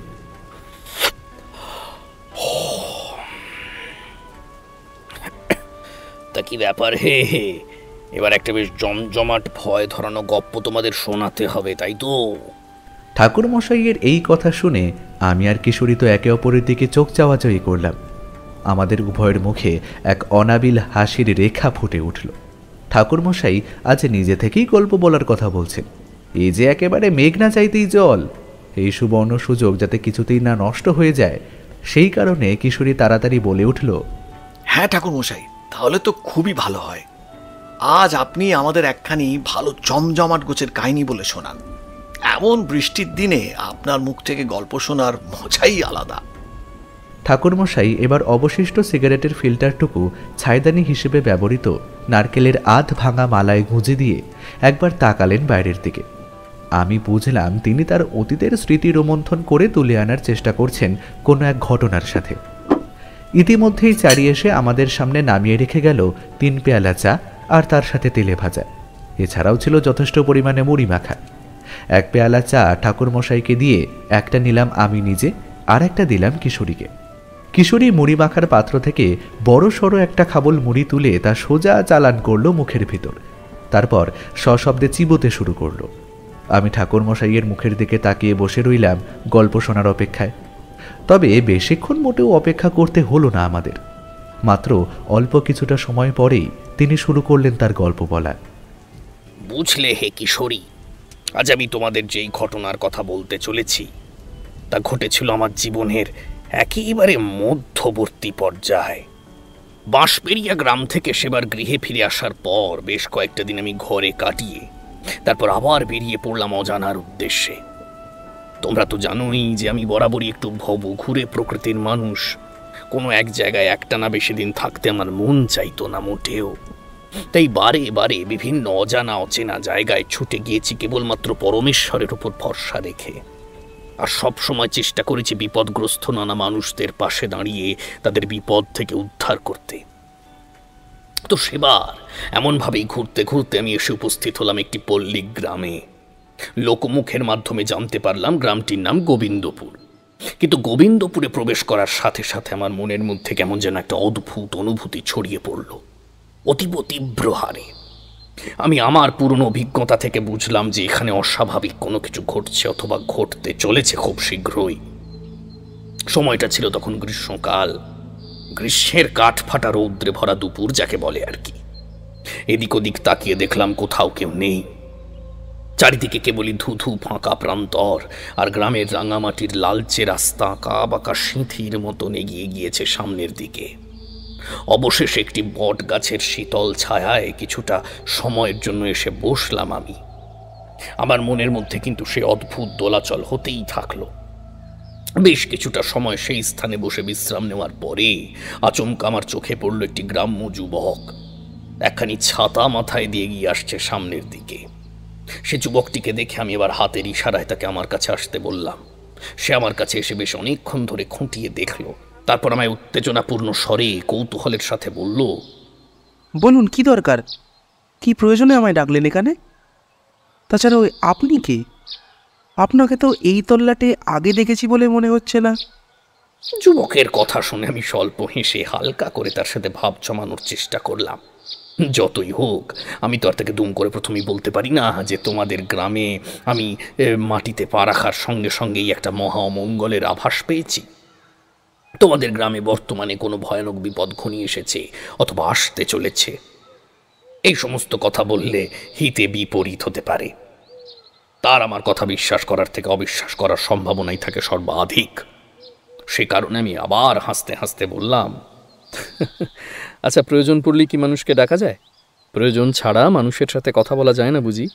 তা কি ব্যাপার হে, এবার একটা বেশ জমজমাট ভয় ধরানো গপ্প তোমাদের শোনাতে হবে, তাই তো? ঠাকুরমশাইয়ের এই কথা শুনে আমি আর কিশোরী তো একে অপরের দিকে চোখ চাওয়াচাওয়ি করলাম। আমাদের উভয়ের মুখে এক অনাবিল হাসির রেখা ফুটে উঠল। ঠাকুরমশাই আজ নিজে থেকেই গল্প বলার কথা বলছেন। এই যে একেবারে মেঘ না চাইতেই জল, এই সুবর্ণ সুযোগ যাতে কিছুতেই না নষ্ট হয়ে যায়, সেই কারণে কিশোরী তাড়াতাড়ি বলে উঠল, হ্যাঁ ঠাকুরমশাই, তাহলে তো খুবই ভালো হয়। আজ আপনি আমাদের একখানি ভালো জমজমাট গোছের কাহিনী বলে শোনান। এমন বৃষ্টির দিনে আপনার মুখ থেকে গল্প শোনার মজাই আলাদা। ঠাকুরমশাই এবার অবশিষ্ট সিগারেটের ফিল্টারটুকু ছাইদানি হিসেবে ব্যবহৃত নারকেলের আধ ভাঙা মালায় গুঁজে দিয়ে একবার তাকালেন বাইরের দিকে। আমি বুঝলাম তিনি তার অতীতের স্মৃতি রোমন্থন করে তুলে আনার চেষ্টা করছেন কোনো এক ঘটনার সাথে। ইতিমধ্যেই চারি এসে আমাদের সামনে নামিয়ে রেখে গেল 3 পেয়ালা চা আর তার সাথে তেলে ভাজা। এছাড়াও ছিল যথেষ্ট পরিমাণে মুড়ি মাখা। 1 পেয়ালা চা ঠাকুরমশাইকে দিয়ে একটা নিলাম আমি নিজে, আর একটা দিলাম কিশোরীকে। কিশোরী মুড়ি মাখার পাত্র থেকে বড় সড়ো একটা খাবল মুড়ি তুলে তা সোজা চালান করলো মুখের ভিতর, তারপর সশব্দে চিবোতে শুরু করলো। আমি ঠাকুরমশাইয়ের মুখের দিকে তাকিয়ে বসে রইলাম গল্প শোনার অপেক্ষায়। তবে বেশিক্ষণ মোটেও অপেক্ষা করতে হলো না আমাদের। মাত্র অল্প কিছুটা সময় পরেই তিনি শুরু করলেন তার গল্প বলা। বুঝলে হে কিশোরী, আজ আমি তোমাদের যেই ঘটনার কথা বলতে চলেছি তা ঘটেছিল আমার জীবনের একেবারে মধ্যবর্তী পর্যায়ে। বাঁশপেরিয়া গ্রাম থেকে সেবার গৃহে ফিরে আসার পর বেশ কয়েকটা দিন আমি ঘরে কাটিয়ে তারপর আবার বেরিয়ে পড়লাম অজানার উদ্দেশ্যে। তোমরা তো জানোই যে আমি বরাবরই একটু ভবঘুরে প্রকৃতির মানুষ। কোনো এক জায়গায় একটানা বেশি দিন থাকতে আমার মন চাইতো না মোটেও। তাই বারে বারে বিভিন্ন অজানা অচেনা জায়গায় ছুটে গিয়েছি কেবলমাত্র পরমেশ্বরের উপর ভরসা রেখে। আর সব সময় চেষ্টা করেছি বিপদগ্রস্ত নানা মানুষদের পাশে দাঁড়িয়ে তাদের বিপদ থেকে উদ্ধার করতে। তো সেবার এমনভাবেই ঘুরতে ঘুরতে আমি এসে উপস্থিত হলাম একটি পল্লী গ্রামে। লোকমুখের মাধ্যমে জানতে পারলাম গ্রামটির নাম গোবিন্দপুর। কিন্তু গোবিন্দপুরে প্রবেশ করার সাথে সাথে আমার মনের মধ্যে কেমন যেন একটা অদ্ভুত অনুভূতি ছড়িয়ে পড়ল অতীব তীব্র হারে। আমি আমার পুরনো অভিজ্ঞতা থেকে বুঝলাম যে এখানে অস্বাভাবিক কোনো কিছু ঘটছে অথবা ঘটতে চলেছে খুব শীঘ্রই। সময়টা ছিল তখন গ্রীষ্মকাল, গ্রীষ্মের কাঠ ফাটা রৌদ্রে ভরা দুপুর যাকে বলে আর কি। এদিক ওদিক তাকিয়ে দেখলাম কোথাও কেউ নেই। চারিদিকে কেবলই ধুধু ফাঁকা প্রান্তর, আর গ্রামের রাঙামাটির লালচে রাস্তা আঁকা বাঁকা সিঁথির মতন এগিয়ে গিয়েছে সামনের দিকে। অবশেষে একটি বট গাছের শীতল ছায়ায় কিছুটা সময়ের জন্য এসে বসলাম আমি। আমার মনের মধ্যে কিন্তু সে অদ্ভুত দোলাচল হতেই থাকলো। বেশ কিছুটা সময় সেই স্থানে বসে বিশ্রাম নেওয়ার পরে আচমকা আমার চোখে পড়ল একটি গ্রাম্য যুবক একখানি ছাতা মাথায় দিয়ে গিয়ে আসছে সামনের দিকে। সে যুবকটিকে দেখে আমি এবার হাতের ইশারায় তাকে আমার কাছে আসতে বললাম। সে আমার কাছে এসে বেশ অনেকক্ষণ ধরে খুঁটিয়ে দেখলো, তারপর আমায় উত্তেজনাপূর্ণ স্বরে কৌতূহলের সাথে বলল, বলুন কি দরকার, কি প্রয়োজনে আমায় ডাকলেন এখানে? তাছাড়া ওই আপনি কে? আপনাকে তো এই তল্লাটে আগে দেখেছি বলে মনে হচ্ছে না। যুবকের কথা শুনে আমি স্বল্প হেসে হালকা করে তার সাথে ভাব জমানোর চেষ্টা করলাম। যতই হোক আমি তো আর তাকে দুম করে প্রথমেই বলতে পারি না যে তোমাদের গ্রামে আমি মাটিতে পা রাখার সঙ্গে সঙ্গেই একটা মহা অমঙ্গলের আভাস পেয়েছি। তোমাদের গ্রামে বর্তমানে কোনো ভয়ানক বিপদ ঘনিয়ে এসেছে অথবা আসতে চলেছে। এই সমস্ত কথা বললে হিতে বিপরীত হতে পারে। তার আমার কথা বিশ্বাস করার থেকে অবিশ্বাস করার সম্ভাবনাই থাকে সর্বাধিক। সে কারণে আমি আবার হাসতে হাসতে বললাম, আচ্ছা, প্রয়োজন পড়লে কি মানুষকে ডাকা যায়? প্রয়োজন ছাড়া মানুষের সাথে কথা বলা যায় না বুঝি?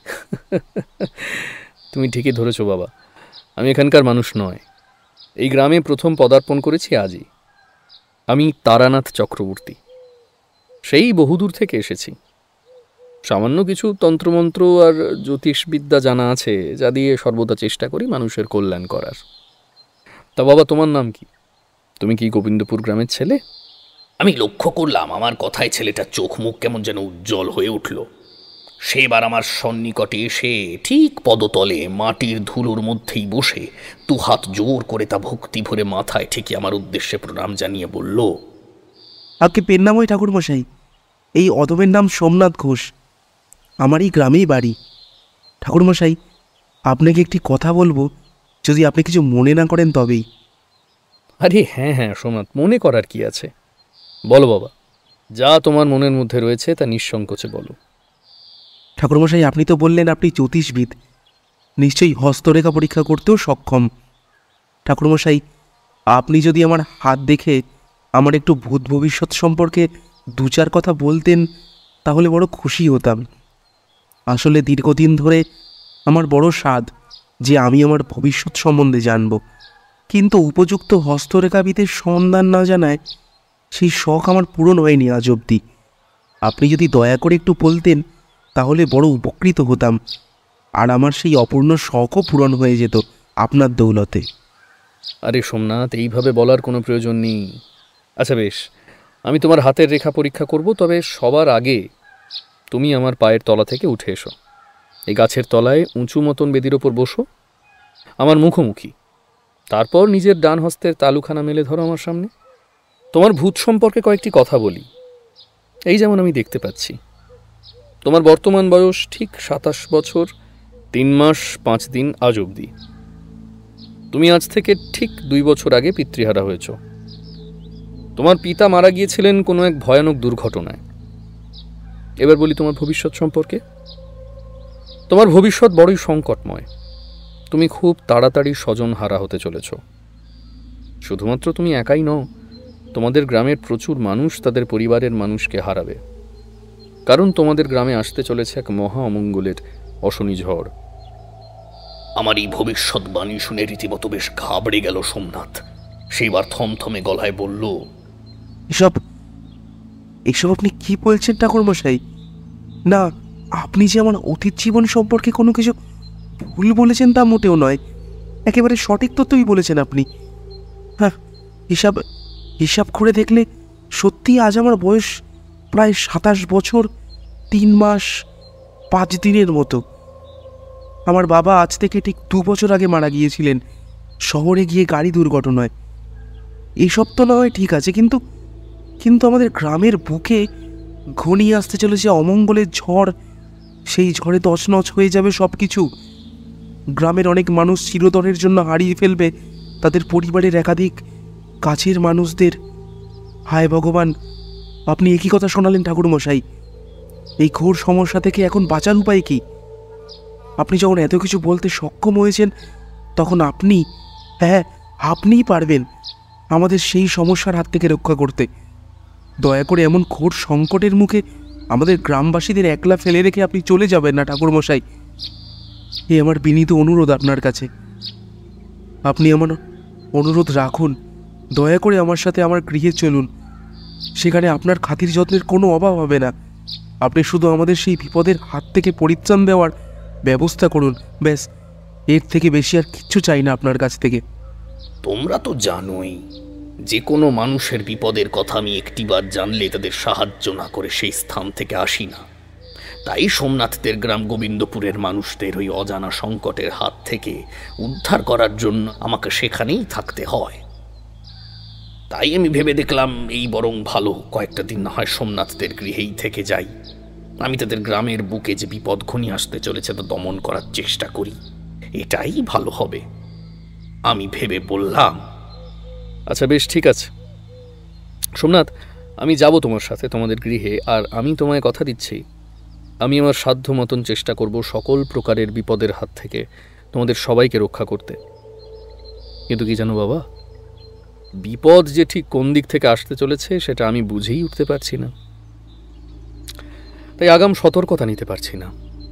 তুমি ঠিকই ধরেছো বাবা, আমি এখানকার মানুষ নয়। এই গ্রামে প্রথম পদার্পণ করেছি আজই। আমি তারানাথ চক্রবর্তী, সেই বহুদূর থেকে এসেছি। সামান্য কিছু তন্ত্রমন্ত্র আর জ্যোতিষবিদ্যা জানা আছে, যা দিয়ে সর্বদা চেষ্টা করি মানুষের কল্যাণ করার। তা বাবা, তোমার নাম কি? তুমি কি গোবিন্দপুর গ্রামের ছেলে? আমি লক্ষ্য করলাম আমার কথায় ছেলেটার চোখ মুখ কেমন যেন উজ্জ্বল হয়ে উঠল। সেবার আমার সন্নিকটে এসে ঠিক পদতলে মাটির ধুলোর মধ্যেই বসে দুহাত জোর করে তা ভক্তি ভরে মাথায় ঠিকই আমার উদ্দেশ্যে প্রণাম জানিয়ে বলল, আগে পেন নাম ওই ঠাকুরমশাই, এই অদমের নাম সোমনাথ ঘোষ, আমার এই গ্রামেই বাড়ি। ঠাকুরমশাই, আপনাকে একটি কথা বলবো, যদি আপনি কিছু মনে না করেন তবেই। আরে হ্যাঁ হ্যাঁ সোমনাথ, মনে করার কি আছে, বলো বাবা, যা তোমার মনের মধ্যে রয়েছে তা নিঃসংকোচে বলো। ঠাকুরমশাই, আপনি তো বললেন আপনি জ্যোতিষবিদ, নিশ্চয়ই হস্তরেখা পরীক্ষা করতেও সক্ষম। ঠাকুরমশাই, আপনি যদি আমার হাত দেখে আমার একটু ভূত ভবিষ্যৎ সম্পর্কে 2-4 কথা বলতেন তাহলে বড় খুশি হতাম। আসলে দীর্ঘদিন ধরে আমার বড় স্বাদ যে আমি আমার ভবিষ্যৎ সম্বন্ধে জানব, কিন্তু উপযুক্ত হস্তরেখাবিদের সন্ধান না জানায় সেই শখ আমার পূরণ হয়নি আজ অবধি। আপনি যদি দয়া করে একটু বলতেন তাহলে বড় উপকৃত হতাম। আর আমার সেই অপূর্ণ শখও পূরণ হয়ে যেত আপনার দৌলতে। আরে সোমনাথ, এইভাবে বলার কোনো প্রয়োজন নেই। আচ্ছা বেশ, আমি তোমার হাতের রেখা পরীক্ষা করব, তবে সবার আগে তুমি আমার পায়ের তলা থেকে উঠে এসো। এই গাছের তলায় উঁচু মতন বেদির ওপর বসো, আমার মুখোমুখি। তারপর নিজের ডান হস্তের তালুখানা মেলে ধরো আমার সামনে। তোমার ভূত সম্পর্কে কয়েকটি কথা বলি। এই যেমন আমি দেখতে পাচ্ছি, তোমার বর্তমান বয়স ঠিক 27 বছর 3 মাস 5 দিন আজ অবধি। তুমি আজ থেকে ঠিক 2 বছর আগে পিতৃহারা হয়েছ। তোমার পিতা মারা গিয়েছিলেন কোনো এক ভয়ানক দুর্ঘটনায়। এবার বলি তোমার ভবিষ্যৎ সম্পর্কে। তোমার ভবিষ্যৎ বড়ই সংকটময়। তুমি খুব তাড়াতাড়ি স্বজন হারা হতে চলেছ। শুধুমাত্র তুমি একাই নও, তোমাদের গ্রামের প্রচুর মানুষ তাদের পরিবারের মানুষকে হারাবে, কারণ তোমাদের গ্রামে আসতে চলেছে এক মহা অমঙ্গলের অশনি ঝড়। আমার এই ভবিষ্যৎবাণী শুনে রীতিমতো বেশ ঘাবড়ে গেল সোমনাথ। সেইবার থমথমে গলায় বলল, এসব আপনি কি বলছেন ঠাকুরমশাই? না, আপনি যে আমার অতীত জীবন সম্পর্কে কোনো কিছু ভুল বলেছেন তা মোটেও নয়, একেবারে সঠিক তথ্যই বলেছেন আপনি। হ্যাঁ, হিসাব করে দেখলে সত্যি আজ আমার বয়স প্রায় 27 বছর 3 মাস 5 দিনের মতো। আমার বাবা আজ থেকে ঠিক 2 বছর আগে মারা গিয়েছিলেন শহরে গিয়ে গাড়ি দুর্ঘটনায়। এইসব তো না হয় ঠিক আছে, কিন্তু আমাদের গ্রামের বুকে ঘনিয়ে আসতে চলেছে অমঙ্গলের ঝড়। সেই ঝড়ে তছনছ হয়ে যাবে সব কিছু। গ্রামের অনেক মানুষ চিরতরের জন্য হারিয়ে ফেলবে তাদের পরিবারের একাধিক কাছের মানুষদের। হায় ভগবান, আপনি একই কথা শোনালেন ঠাকুরমশাই। এই ঘোর সমস্যা থেকে এখন বাঁচার উপায় কি? আপনি যখন এত কিছু বলতে সক্ষম হয়েছেন, তখন আপনিই পারবেন আমাদের সেই সমস্যার হাত থেকে রক্ষা করতে। দয়া করে এমন ঘোর সংকটের মুখে আমাদের গ্রামবাসীদের একলা ফেলে রেখে আপনি চলে যাবেন না ঠাকুরমশাই। এই আমার বিনীত অনুরোধ আপনার কাছে। আপনি আমার অনুরোধ রাখুন, দয়া করে আমার সাথে আমার গৃহে চলুন। সেখানে আপনার খাতির যত্নের কোনো অভাব হবে না। আপনি শুধু আমাদের সেই বিপদের হাত থেকে পরিত্রাণ দেওয়ার ব্যবস্থা করুন, ব্যাস। এর থেকে বেশি আর কিচ্ছু চাই না আপনার কাছ থেকে। তোমরা তো জানোই, যে কোনো মানুষের বিপদের কথা আমি একটিবার জানলে তাদের সাহায্য না করে সেই স্থান থেকে আসি না। তাই সোমনাথদের গ্রাম গোবিন্দপুরের মানুষদের ওই অজানা সংকটের হাত থেকে উদ্ধার করার জন্য আমাকে সেখানেই থাকতে হয়। তাই আমি ভেবে দেখলাম এই বরং ভালো, কয়েকটা দিন না হয় সোমনাথদের গৃহেই থেকে যাই। আমি তাদের গ্রামের বুকে যে বিপদ ঘনিয়ে আসতে চলেছে তা দমন করার চেষ্টা করি, এটাই ভালো হবে। আমি ভেবে বললাম, আচ্ছা বেশ, ঠিক আছে সোমনাথ, আমি যাব তোমার সাথে তোমাদের গৃহে। আর আমি তোমায় কথা দিচ্ছি, আমি আমার সাধ্য মতন চেষ্টা করব সকল প্রকারের বিপদের হাত থেকে তোমাদের সবাইকে রক্ষা করতে। কিন্তু কি জানো বাবা, বিপদ যে ঠিক কোন দিক থেকে আসতে চলেছে সেটা আমি বুঝেই উঠতে পারছি না, তাই আগাম সতর্কতা নিতে পারছি না।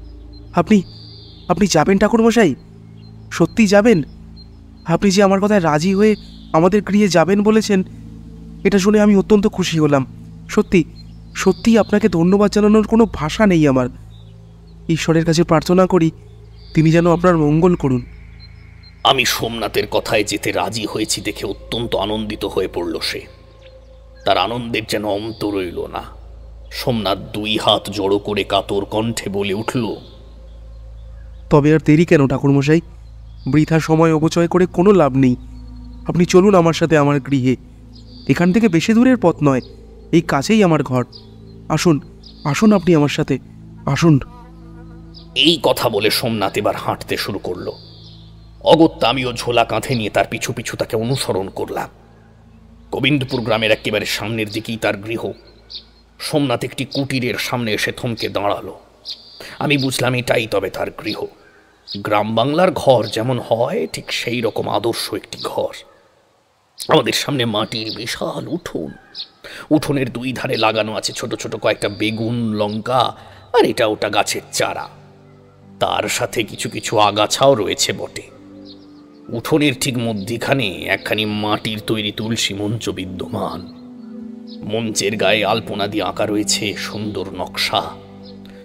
আপনি যাবেন ঠাকুরমশাই? সত্যি যাবেন? আপনি যে আমার কথায় রাজি হয়ে আমাদের গৃহে যাবেন বলেছেন, এটা শুনে আমি অত্যন্ত খুশি হলাম। সত্যি আপনাকে ধন্যবাদ জানানোর কোনো ভাষা নেই আমার। ঈশ্বরের কাছে প্রার্থনা করি তিনি যেন আপনার মঙ্গল করুন। আমি সোমনাথের কথায় যেতে রাজি হয়েছি দেখে অত্যন্ত আনন্দিত হয়ে পড়ল সে। তার আনন্দের যেন অন্ত রইল না। সোমনাথ 2 হাত জড়ো করে কাতর কণ্ঠে বলে উঠল, তবে আর দেরি কেন ঠাকুরমশাই? বৃথা সময় অপচয় করে কোনো লাভ নেই। আপনি চলুন আমার সাথে আমার গৃহে। এখান থেকে বেশি দূরের পথ নয়, এই কাছেই আমার ঘর। আসুন আপনি আমার সাথে আসুন। এই কথা বলে সোমনাথ এবার হাঁটতে শুরু করল। অগত্যা আমিও ঝোলা কাঁধে নিয়ে তার পিছু পিছু তাকে অনুসরণ করলাম। গোবিন্দপুর গ্রামের একেবারে সামনের দিকেই তার গৃহ। সোমনাথ একটি কুটিরের সামনে এসে থমকে দাঁড়ালো। আমি বুঝলাম এটাই তবে তার গৃহ। গ্রাম বাংলার ঘর যেমন হয় ঠিক সেই রকম আদর্শ একটি ঘর। আমাদের সামনে মাটির বিশাল উঠোন। উঠোনের 2 ধারে লাগানো আছে ছোট ছোট কয়েকটা বেগুন, লঙ্কা আর এটা ওটা গাছের চারা। তার সাথে কিছু কিছু আগাছাও রয়েছে বটে। উঠোনের ঠিক মধ্যিখানে একখানি মাটির তৈরি তুলসী মঞ্চ বিদ্যমান। মঞ্চের গায়ে আলপনা দিয়ে আঁকা রয়েছে সুন্দর নকশা।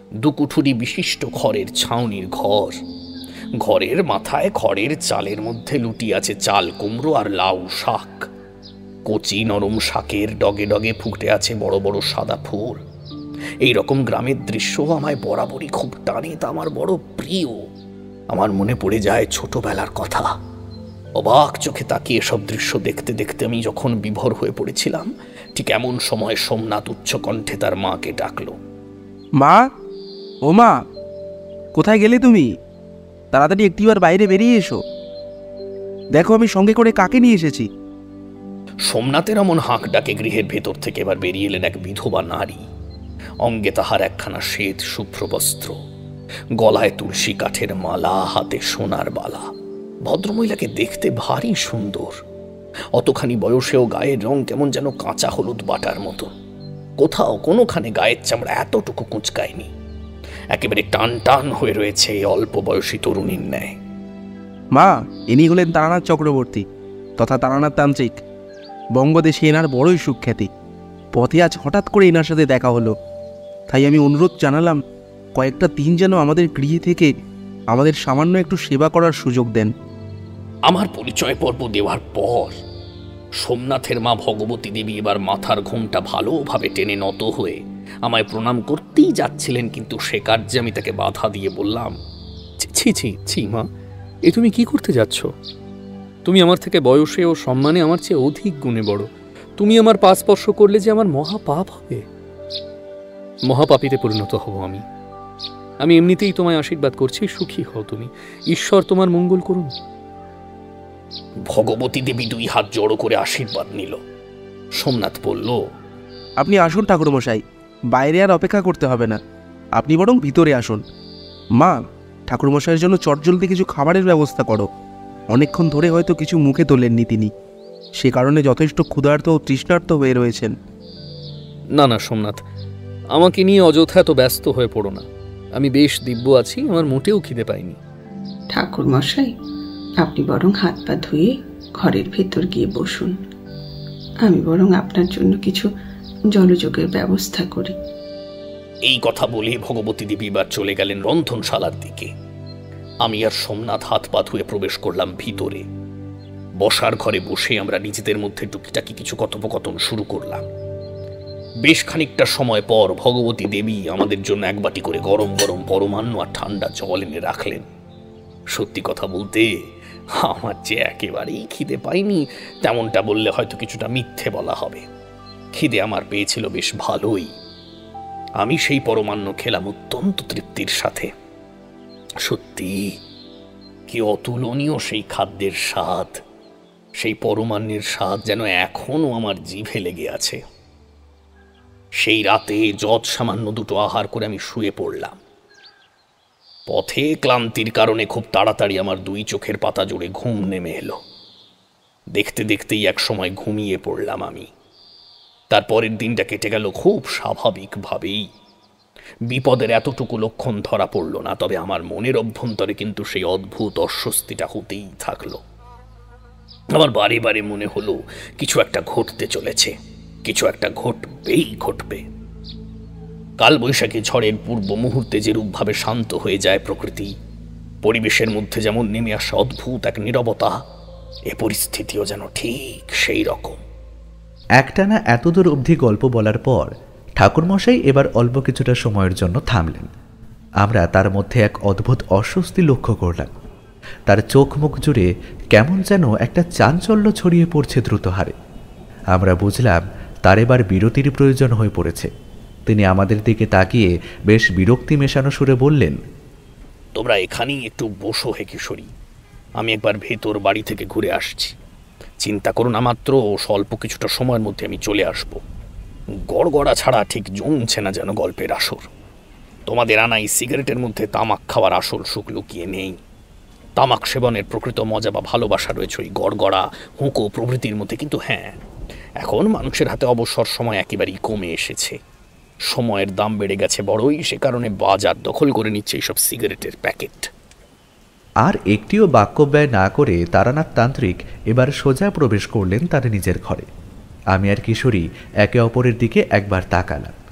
দুকুঠুরি বিশিষ্ট খড়ের ছাউনির ঘর। ঘরের মাথায় খড়ের চালের মধ্যে লুটিয়ে আছে চাল কুমড়ো আর লাউ শাক। কচি নরম শাকের ডগে ডগে ফুটে আছে বড় বড় সাদা ফুল। এইরকম গ্রামের দৃশ্য আমায় বরাবরই খুব টানে, তা আমার বড় প্রিয়। আমার মনে পড়ে যায় ছোটবেলার কথা। অবাক চোখে তাকিয়ে সব দৃশ্য দেখতে দেখতে আমি যখন বিভোর হয়ে পড়েছিলাম, ঠিক এমন সময় সোমনাথ উচ্চ কণ্ঠে তার মাকে ডাকলো। মা, ও মা, কোথায় গেলে তুমি? তাড়াতাড়ি একটিবার বাইরে বেরিয়ে এসো। দেখো আমি সঙ্গে করে কাকে নিয়ে এসেছি। সোমনাথের এমন হাঁক ডাকে গৃহের ভেতর থেকে এবার বেরিয়ে এলেন এক বিধবা নারী। অঙ্গে তাহার একখানা শ্বেত শুভ্র বস্ত্র, গলায় তুলসী কাঠের মালা, হাতে সোনার বালা। ভদ্রমহিলাকে দেখতে ভারী সুন্দর। অতখানি বয়সেও গায়ের রং কেমন যেন কাঁচা হলুদ বাটার মতো। কোথাও কোনোখানে গায়ের চামড়া এতটুকু কুঁচকায়নি। একেবারে টান টান হয়ে রয়েছে অল্প বয়সী তরুণীর ন্যায়। মা, ইনি হলেন তারানাথ চক্রবর্তী তথা তারানাথ তান্ত্রিক। বঙ্গদেশে এনার বড়ই সুখ্যাতি। পথে আজ হঠাৎ করে এনার সাথে দেখা হলো, তাই আমি অনুরোধ জানালাম কয়েকটা দিন যেন আমাদের গৃহে থেকে আমাদের সামান্য একটু সেবা করার সুযোগ দেন। আমার পরিচয় পর্ব দেওয়ার পর সোমনাথের মা ভগবতী দেবী এবার মাথার ঘুমটা ভালোভাবে টেনে নত হয়ে আমায় প্রণাম করতেই যাচ্ছিলেন, কিন্তু সে কার্যে আমি তাকে বাধা দিয়ে বললাম, ছি ছি ছি মা, এ তুমি কি করতে যাচ্ছ? তুমি আমার থেকে বয়সে ও সম্মানে আমার চেয়ে অধিক গুণে বড়। তুমি আমার পা স্পর্শ করলে যে আমার মহাপাপ হবে, মহাপাপীতে পরিণত হব আমি। আমি এমনিতেই তোমায় আশীর্বাদ করছি, সুখী হও তুমি। ঈশ্বর তোমার মঙ্গল করুন। ভগবতী দেবী দুই হাত জড়ো করে আশীর্বাদ নিল। সোমনাথ বলল, আপনি আসুন ঠাকুরমশাই, বাইরে আর অপেক্ষা করতে হবে না, আপনি বরং ভিতরে আসুন। মা, ঠাকুরমশাইয়ের জন্য চটজলদি কিছু খাবারের ব্যবস্থা করো। অনেকক্ষণ ধরে হয়তো কিছু মুখে তোলেননি তিনি, সে কারণে যথেষ্ট ক্ষুধার্ত ও তৃষ্ণার্ত হয়ে রয়েছেন। না না সোমনাথ, আমাকে নিয়ে অযথা এত ব্যস্ত হয়ে পড়ো না। আমি বেশ দিব্য আছি, আমার মোটেও খিদে পাইনি। ঠাকুর মশাই, আপনি বরং হাত পা ধুয়ে ঘরের ভেতর গিয়ে বসুন। আমি বরং আপনার জন্য কিছু জলযোগের ব্যবস্থা করি। এই কথা বলে ভগবতী দেবী এবার চলে গেলেন রন্ধনশালার দিকে। আমি আর সোমনাথ হাত পা ধুয়ে প্রবেশ করলাম ভিতরে। বসার ঘরে বসে আমরা নিজেদের মধ্যে টুকিটাকি কিছু কথোপকথন শুরু করলাম। বেশ খানিকটা সময় পর ভগবতী দেবী আমাদের জন্য এক বাটি করে গরম গরম পরমান্ন আর ঠান্ডা জল এনে রাখলেন। সত্যি কথা বলতে আমার যে একেবারেই খিদে পাইনি, তেমনটা বললে হয়তো কিছুটা মিথ্যে বলা হবে। খিদে আমার পেয়েছিল বেশ ভালোই। আমি সেই পরমান্ন খেলাম অত্যন্ত তৃপ্তির সাথে। সত্যি কি অতুলনীয় সেই খাদ্যের স্বাদ! সেই পরমান্নের স্বাদ যেন এখনো আমার জিভে লেগে আছে। সেই রাতে যৎ সামান্য দুটো আহার করে আমি শুয়ে পড়লাম। পথে ক্লান্তির কারণে খুব তাড়াতাড়ি আমার দুই চোখের পাতা জুড়ে ঘুম নেমে এলো। দেখতে দেখতেই এক সময় ঘুমিয়ে পড়লাম আমি। তারপরের দিনটা কেটে গেল খুব স্বাভাবিকভাবেই। বিপদের এতটুকু লক্ষণ ধরা পড়ল না, তবে আমার মনের অভ্যন্তরে কিন্তু সেই অদ্ভুত অস্বস্তিটা হতেই থাকলো। আমার বারে বারে মনে হলো কিছু একটা ঘটতে চলেছে, কিছু একটা ঘটবে। কালবৈশাখী ঝড়ের পূর্ব মুহূর্তে যেরূপভাবে শান্ত হয়ে যায় প্রকৃতি, পরিবেশের মধ্যে যেমন নেমে আসা অদ্ভুত এক নীরবতা, এ পরিস্থিতিও যেন ঠিক সেই রকম। একটানা এতদূর অবধি গল্প বলার পর ঠাকুরমশাই এবার অল্প কিছুটা সময়ের জন্য থামলেন। আমরা তার মধ্যে এক অদ্ভুত অস্বস্তি লক্ষ্য করলাম। তার চোখ মুখ জুড়ে কেমন যেন একটা চাঞ্চল্য ছড়িয়ে পড়ছে দ্রুত হারে। আমরা বুঝলাম তার এবার বিরতির প্রয়োজন হয়ে পড়েছে। তিনি আমাদের দিকে তাকিয়ে বেশ বিরক্তি মেশানো সুরে বললেন, তোমরা এখানেই একটু বসো হে কিশোরী, আমি একবার ভেতর বাড়ি থেকে ঘুরে আসছি। চিন্তা করো না, মাত্র স্বল্প কিছুটা সময়ের মধ্যে আমি চলে আসব। গড়গড়া ছাড়া ঠিক জমছে না যেন গল্পের আসর। তোমাদের আনাই সিগারেটের মধ্যে তামাক খাওয়ার আসল সুখ লুকিয়ে নেই। তামাক সেবনের প্রকৃত মজা বা ভালোবাসা রয়েছে ওই গড়গড়া, হুঁকো প্রভৃতির মধ্যে। কিন্তু হ্যাঁ, এখন মানুষের হাতে অবসর সময় একেবারেই কমে এসেছে। সময়ের দাম বেড়ে গেছে বড়ই, সে কারণে বাজার দখল করে নিচ্ছে এইসব সিগারেটের প্যাকেট। আর একটিও বাক্য ব্যয় না করে তারানাথ তান্ত্রিক এবার সোজা প্রবেশ করলেন তার নিজের ঘরে। আমি আর কিশোরী একে অপরের দিকে একবার তাকালাম।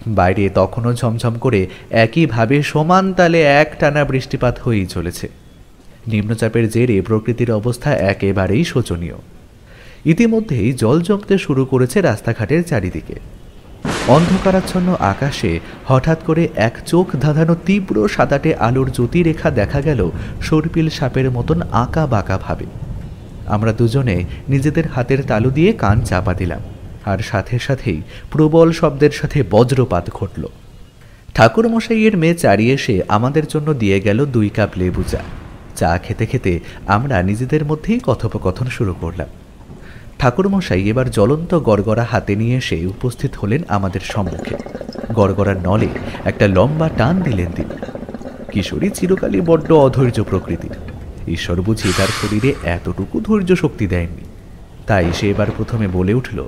বাইরে তখনও ঝমঝম করে একইভাবে সমান তালে একটানা বৃষ্টিপাত হয়েই চলেছে। নিম্নচাপের জেরে প্রকৃতির অবস্থা একেবারেই শোচনীয়। ইতিমধ্যেই জল জমতে শুরু করেছে রাস্তাঘাটের চারিদিকে। অন্ধকারাচ্ছন্ন আকাশে হঠাৎ করে এক চোখ ধাঁধানো তীব্র সাদাটে আলোর জ্যোতিরেখা দেখা গেল সর্পিল সাপের মতন আঁকা বাঁকা ভাবে। আমরা দুজনে নিজেদের হাতের তালু দিয়ে কান চাপা দিলাম, আর সাথে সাথেই প্রবল শব্দের সাথে বজ্রপাত ঘটল। ঠাকুরমশাইয়ের মেয়ে চারি এসে আমাদের জন্য দিয়ে গেল 2 কাপ লেবু চা। চা খেতে খেতে আমরা নিজেদের মধ্যেই কথোপকথন শুরু করলাম। ঠাকুরমশাই এবার জ্বলন্ত গড়গড়া হাতে নিয়ে এসে উপস্থিত হলেন আমাদের সম্মুখে। গড়গড়ার নলে একটা লম্বা টান দিলেন তিনি। কিশোরী চিরকালই বড্ড অধৈর্য প্রকৃতির। ঈশ্বর বুঝি তার শরীরে এতটুকু ধৈর্য শক্তি দেয়নি। তাই সে এবার প্রথমে বলে উঠল,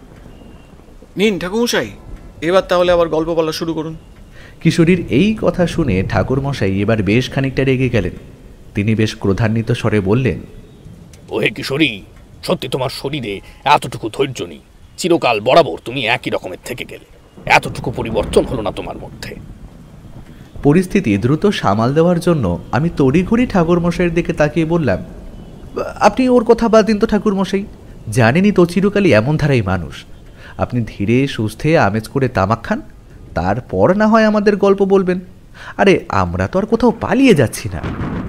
নিন ঠাকুরমশাই, এবার তাহলে আবার গল্প বলা শুরু করুন। কিশোরীর এই কথা শুনে ঠাকুরমশাই এবার বেশ খানিকটা রেগে গেলেন। তিনি বেশ ক্রোধান্বিত স্বরে বললেন, ওহে কিশোরী, সত্যি তোমার শরীরে এতটুকু ধৈর্য নেই। চিরকাল বরাবর তুমি একই রকমের থেকে গেলে, এতটুকু পরিবর্তন হলো না তোমার মধ্যে। পরিস্থিতি দ্রুত সামাল দেওয়ার জন্য আমি তড়িঘড়ি ঠাকুরমশাইয়ের দিকে তাকিয়ে বললাম, আপনি ওর কথা বাদ দিন তো ঠাকুরমশাই, জানেনই তো চিরকালই এমন ধারাই মানুষ। আপনি ধীরে সুস্থে আমেজ করে তামাক খান, তারপর না হয় আমাদের গল্প বলবেন। আরে আমরা তো আর কোথাও পালিয়ে যাচ্ছি না।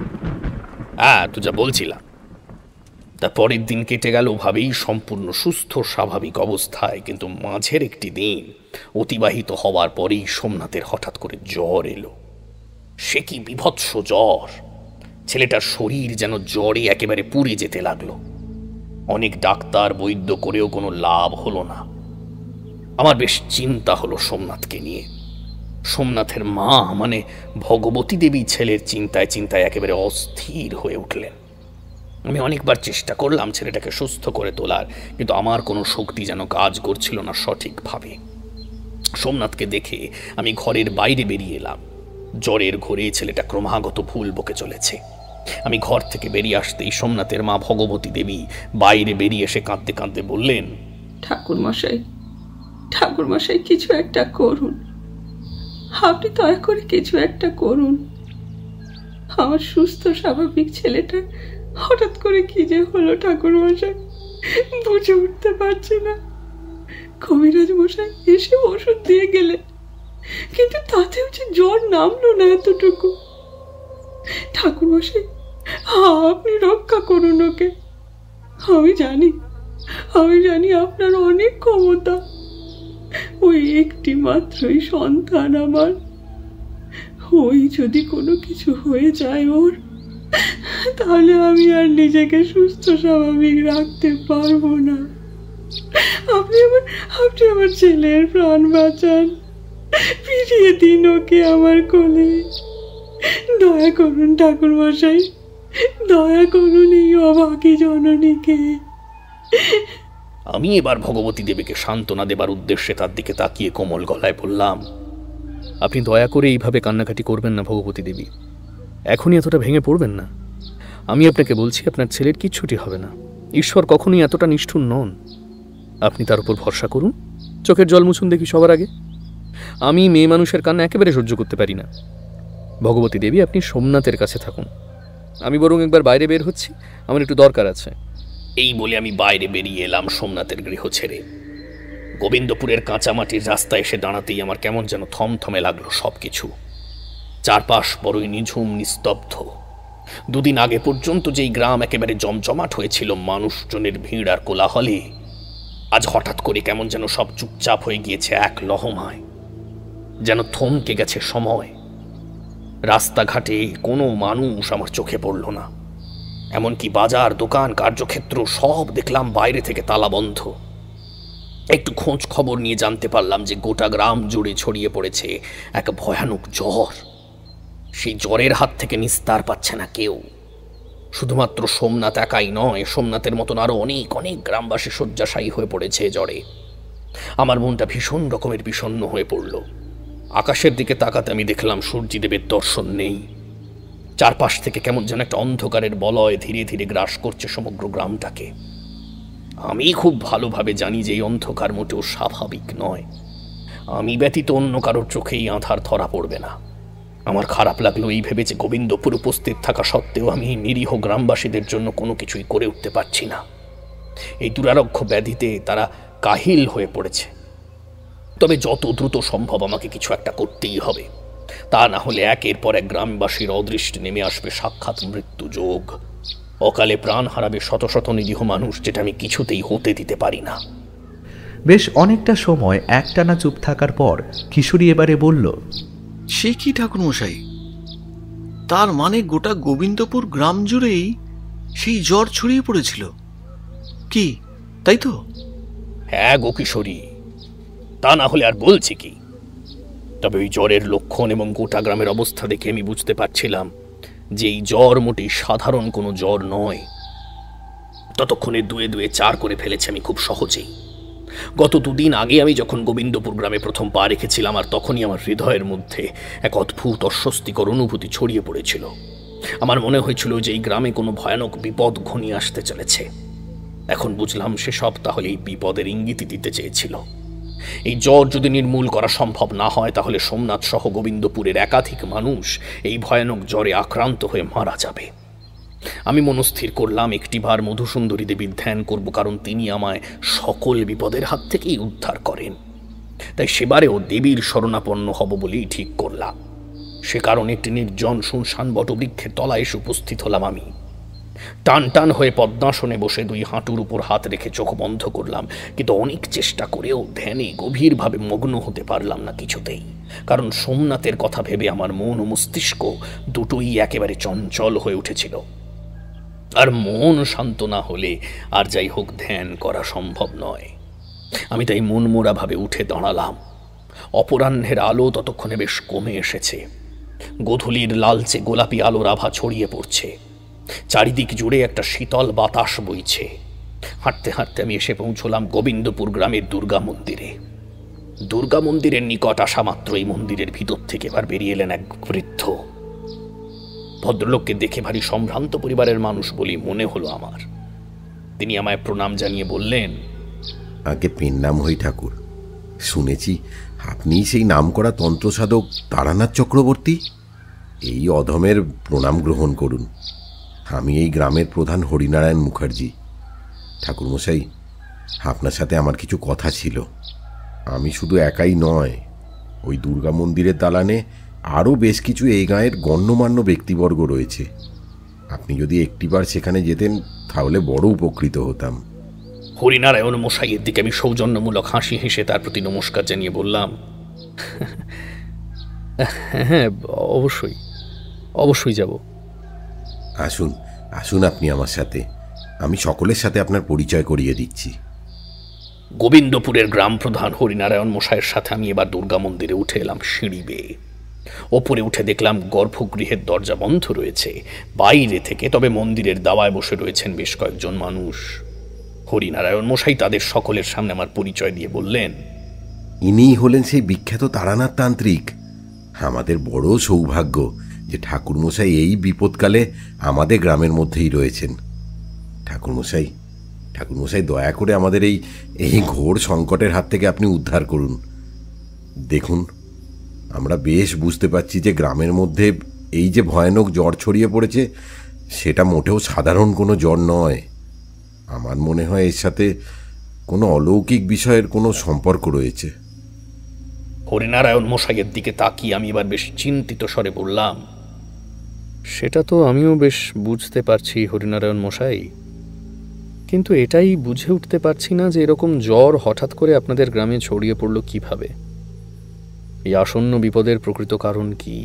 তো যা বলছিলাম, তার পরের দিন কেটে গেল ভাবেই সম্পূর্ণ সুস্থ স্বাভাবিক অবস্থায়, কিন্তু মাঝের একটি দিন অতিবাহিত হওয়ার পরেই সোমনাথের হঠাৎ করে জ্বর এলো। সে কি বিভৎস জ্বর! ছেলেটার শরীর যেন জ্বরে একেবারে পুড়ে যেতে লাগলো। অনেক ডাক্তার বৈদ্য করেও কোনো লাভ হলো না। আমার বেশ চিন্তা হলো সোমনাথকে নিয়ে। সোমনাথের মা মানে ভগবতী দেবী ছেলের চিন্তায় চিন্তায় একেবারে অস্থির হয়ে উঠলেন। আমি অনেকবার চেষ্টা করলাম ছেলেটাকে সুস্থ করে তোলার, কিন্তু আমার কোনো শক্তি যেন কাজ করছিল না সঠিকভাবে। সোমনাথকে দেখে আমি ঘরের বাইরে বেরিয়ে এলাম। জ্বরের ঘোরে ছেলেটা ক্রমাগত ভুল বকে চলেছে। আমি ঘর থেকে বেরিয়ে আসতেই সোমনাথের মা ভগবতী দেবী বাইরে বেরিয়ে এসে কাঁদতে কাঁদতে বললেন, ঠাকুরমশাই, ঠাকুরমশাই কিছু একটা করুন, আপনি দয়া করে কিছু একটা করুন। আমার সুস্থ স্বাভাবিক ছেলেটা হঠাৎ করে কি যে হলো ঠাকুরমশাই, বুঝে উঠতে পারছি না। কবিরাজ মশাই এসে ওষুধ দিয়ে গেলে, কিন্তু তাতেও যে জ্বর নামলো না এতটুকু। ঠাকুরমশাই আপনি রক্ষা করুন ওকে। আমি জানি আপনার অনেক ক্ষমতা। ওই একটি মাত্রই সন্তান আমার, ওই যদি কোনো কিছু হয়ে যায় ওর, তাহলে আমি আর নিজেকে সুস্থ স্বাভাবিক রাখতে পারবো না। আপনি আমার ছেলের প্রাণ বাঁচান, ফিরিয়ে দিন ওকে আমার কোলে। দয়া করুন ঠাকুরমশাই, দয়া করুন এই অভাগী জননীকে। আমি এবার ভগবতী দেবীকে সান্ত্বনা দেবার উদ্দেশ্যে তার দিকে তাকিয়ে কোমল গলায় বললাম, আপনি দয়া করে এইভাবে কান্নাকাটি করবেন না ভগবতী দেবী, এখনই এতটা ভেঙে পড়বেন না। আমি আপনাকে বলছি আপনার ছেলের কিচ্ছুটি হবে না। ঈশ্বর কখনোই এতটা নিষ্ঠুর নন। আপনি তার উপর ভরসা করুন। চোখের জল মুছুন দেখি সবার আগে। আমি মেয়ে মানুষের কান্না একেবারে সহ্য করতে পারি না। ভগবতী দেবী আপনি সোমনাথের কাছে থাকুন, আমি বরং একবার বাইরে বের হচ্ছি, আমার একটু দরকার আছে। এই বলে আমি বাইরে বেরিয়ে এলাম সোমনাথের গৃহ ছেড়ে। গোবিন্দপুরের কাঁচামাটির রাস্তায় এসে দাঁড়াতেই আমার কেমন যেন থমথমে লাগলো সবকিছু। চারপাশ বড়ই নিঝুম নিস্তব্ধ। দুদিন আগে পর্যন্ত যেই গ্রাম একেবারে জমজমাট হয়েছিল মানুষজনের ভিড় আর কোলাহলে, আজ হঠাৎ করে কেমন যেন সব চুপচাপ হয়ে গিয়েছে এক লহমায়, যেন থমকে গেছে সময়। রাস্তাঘাটে কোনো মানুষ আমার চোখে পড়ল না। এমনকি বাজার, দোকান, কার্যক্ষেত্র সব দেখলাম বাইরে থেকে তালাবন্ধ। একটু খোঁজ খবর নিয়ে জানতে পারলাম যে গোটা গ্রাম জুড়ে ছড়িয়ে পড়েছে এক ভয়ানক জ্বর। সেই জ্বরের হাত থেকে নিস্তার পাচ্ছে না কেউ। শুধুমাত্র সোমনাথ একাই নয়, সোমনাথের মতন আরো অনেক অনেক গ্রামবাসী শয্যাশায়ী হয়ে পড়েছে জ্বরে। আমার মনটা ভীষণ রকমের বিষণ্ণ হয়ে পড়ল। আকাশের দিকে তাকাতে আমি দেখলাম সূর্যদেবের দর্শন নেই। চারপাশ থেকে কেমন যেন একটা অন্ধকারের বলয় ধীরে ধীরে গ্রাস করছে সমগ্র গ্রামটাকে। আমি খুব ভালোভাবে জানি যে এই অন্ধকার মোটেও স্বাভাবিক নয়। আমি ব্যতীত অন্য কারোর চোখেই আঁধার ধরা পড়বে না। আমার খারাপ লাগলো এই ভেবে যে গোবিন্দপুর উপস্থিত থাকা সত্ত্বেও আমি নিরীহ গ্রামবাসীদের জন্য কোনো কিছুই করে উঠতে পারছি না। এই দুরারোগ্য ব্যাধিতে তারা কাহিল হয়ে পড়েছে। তবে যত দ্রুত সম্ভব আমাকে কিছু একটা করতেই হবে, তা না হলে একের পর এক গ্রামবাসীর অদৃষ্টে নেমে আসবে সাক্ষাৎ মৃত্যু যোগ। অকালে প্রাণ হারাবে শত শত নিরীহ মানুষ, যেটা আমি কিছুতেই হতে দিতে পারি না। বেশ অনেকটা সময় একটানা চুপ থাকার পর কিশোরী এবারে বলল, সে কি ঠাকুরমশাই, তার মানে গোটা গোবিন্দপুর গ্রাম জুড়েই সেই জ্বর ছড়িয়ে পড়েছিল কি, তাই তো? হ্যাঁ গো কিশোরী, তা না হলে আর বলছি কি। তবে ওই জ্বরের লক্ষণ এবং গোটা গ্রামের অবস্থা দেখে আমি বুঝতে পারছিলাম যে এই জ্বর মোটেই সাধারণ কোনো জ্বর নয়। ততক্ষণে দুয়ে দুয়ে 4 করে ফেলেছি আমি খুব সহজেই। গত 2 দিন আগে আমি যখন গোবিন্দপুর গ্রামে প্রথম পা রেখেছিলাম, আর তখনই আমার হৃদয়ের মধ্যে এক অদ্ভুত অস্বস্তিকর অনুভূতি ছড়িয়ে পড়েছিল। আমার মনে হয়েছিল যে এই গ্রামে কোনো ভয়ানক বিপদ ঘনিয়ে আসতে চলেছে। এখন বুঝলাম সেসব তাহলে এই বিপদের ইঙ্গিতই দিতে চেয়েছিল। এই জ্বর যদি নির্মূল করা সম্ভব না হয়, তাহলে সোমনাথ সহ গোবিন্দপুরের একাধিক মানুষ এই ভয়ানক জ্বরে আক্রান্ত হয়ে মারা যাবে। আমি মনস্থির করলাম একটিবার মধুসুন্দরী দেবীর ধ্যান করব, কারণ তিনি আমায় সকল বিপদের হাত থেকেই উদ্ধার করেন। তাই সেবারেও দেবীর শরণাপন্ন হব বলেই ঠিক করলাম। সে কারণে একটি নির্জন শুনশান বটবৃক্ষের তলায় এসে উপস্থিত হলাম আমি। টান টান হয়ে পদ্মাসনে বসে 2 হাঁটুর উপর হাত রেখে চোখ বন্ধ করলাম, কিন্তু অনেক চেষ্টা করেও ধ্যানে গভীরভাবে মগ্ন হতে পারলাম না কিছুতেই। কারণ সোমনাথের কথা ভেবে আমার মন ও মস্তিষ্ক দুটোই একেবারে চঞ্চল হয়ে উঠেছিল। আর মন শান্ত না হলে আর যাই হোক ধ্যান করা সম্ভব নয়। আমি তাই মনমোরা ভাবে উঠে দাঁড়ালাম। অপরাহ্নের আলো ততক্ষণে বেশ কমে এসেছে। গোধূলির লালচে গোলাপি আলোর আভা ছড়িয়ে পড়ছে। চারিদিক জুড়ে একটা শীতল বাতাস বইছে। হাঁটতে হাঁটতে আমি এসে পৌঁছলাম গোবিন্দপুর গ্রামের দুর্গা মন্দিরে। দুর্গা মন্দিরের নিকট আসা মাত্রই মন্দিরের ভিতর থেকে এবার বেরিয়ে এলেন এক বৃদ্ধ। ভদ্রলোককে দেখে ভারী সম্ভ্রান্ত পরিবারের মানুষ বলে মনে হলো আমার। তিনি আমায় প্রণাম জানিয়ে বললেন, আগে পেন্নাম হই ঠাকুর, শুনেছি আপনি সেই নামকরা তন্ত্রসাধক তারানাথ চক্রবর্তী। এই অধমের প্রণাম গ্রহণ করুন। আমি এই গ্রামের প্রধান হরিনারায়ণ মুখার্জি। ঠাকুরমশাই, আপনার সাথে আমার কিছু কথা ছিল। আমি শুধু একাই নয়, ওই দুর্গা মন্দিরের দালানে আরও বেশ কিছু এই গাঁয়ের গণ্যমান্য ব্যক্তিবর্গ রয়েছে। আপনি যদি একটিবার সেখানে যেতেন তাহলে বড় উপকৃত হতাম। হরিনারায়ণ মশাইয়ের দিকে আমি সৌজন্যমূলক হাসি হেসে তার প্রতি নমস্কার জানিয়ে বললাম, হ্যাঁ অবশ্যই অবশ্যই যাব। আসুন আসুন আপনি আমার সাথে, আমি সকলের সাথে আপনার পরিচয় করিয়ে দিচ্ছি। গোবিন্দপুরের গ্রাম প্রধান হরিনারায়ণ মশাইয়ের সাথে আমি এবার দুর্গা মন্দিরে উঠে এলাম সিঁড়ি বেয়ে। ওপরে উঠে দেখলাম গর্ভগৃহের দরজা বন্ধ রয়েছে বাইরে থেকে, তবে মন্দিরের দাওয়ায় বসে রয়েছেন বেশ কয়েকজন মানুষ। হরিনারায়ণ মশাই তাদের সকলের সামনে আমার পরিচয় দিয়ে বললেন, ইনিই হলেন সেই বিখ্যাত তারানাথ তান্ত্রিক। আমাদের বড় সৌভাগ্য যে ঠাকুরমশাই এই বিপদকালে আমাদের গ্রামের মধ্যেই রয়েছেন। ঠাকুরমশাই ঠাকুরমশাই দয়া করে আমাদের এই ঘোর সংকটের হাত থেকে আপনি উদ্ধার করুন। দেখুন, আমরা বেশ বুঝতে পারছি যে গ্রামের মধ্যে এই যে ভয়ানক জ্বর ছড়িয়ে পড়েছে সেটা মোটেও সাধারণ কোনো জ্বর নয়। আমার মনে হয় এর সাথে কোনো অলৌকিক বিষয়ের কোনো সম্পর্ক রয়েছে। হরিনারায়ণ মশাইয়ের দিকে তাকিয়ে আমি এবার বেশ চিন্তিত স্বরে বললাম, সেটা তো আমিও বেশ বুঝতে পারছি হরিনারায়ণ মশাই, কিন্তু এটাই বুঝে উঠতে পারছি না যে এরকম জ্বর হঠাৎ করে আপনাদের গ্রামে ছড়িয়ে পড়ল কিভাবে। এই আসন্ন বিপদের প্রকৃত কারণ কি?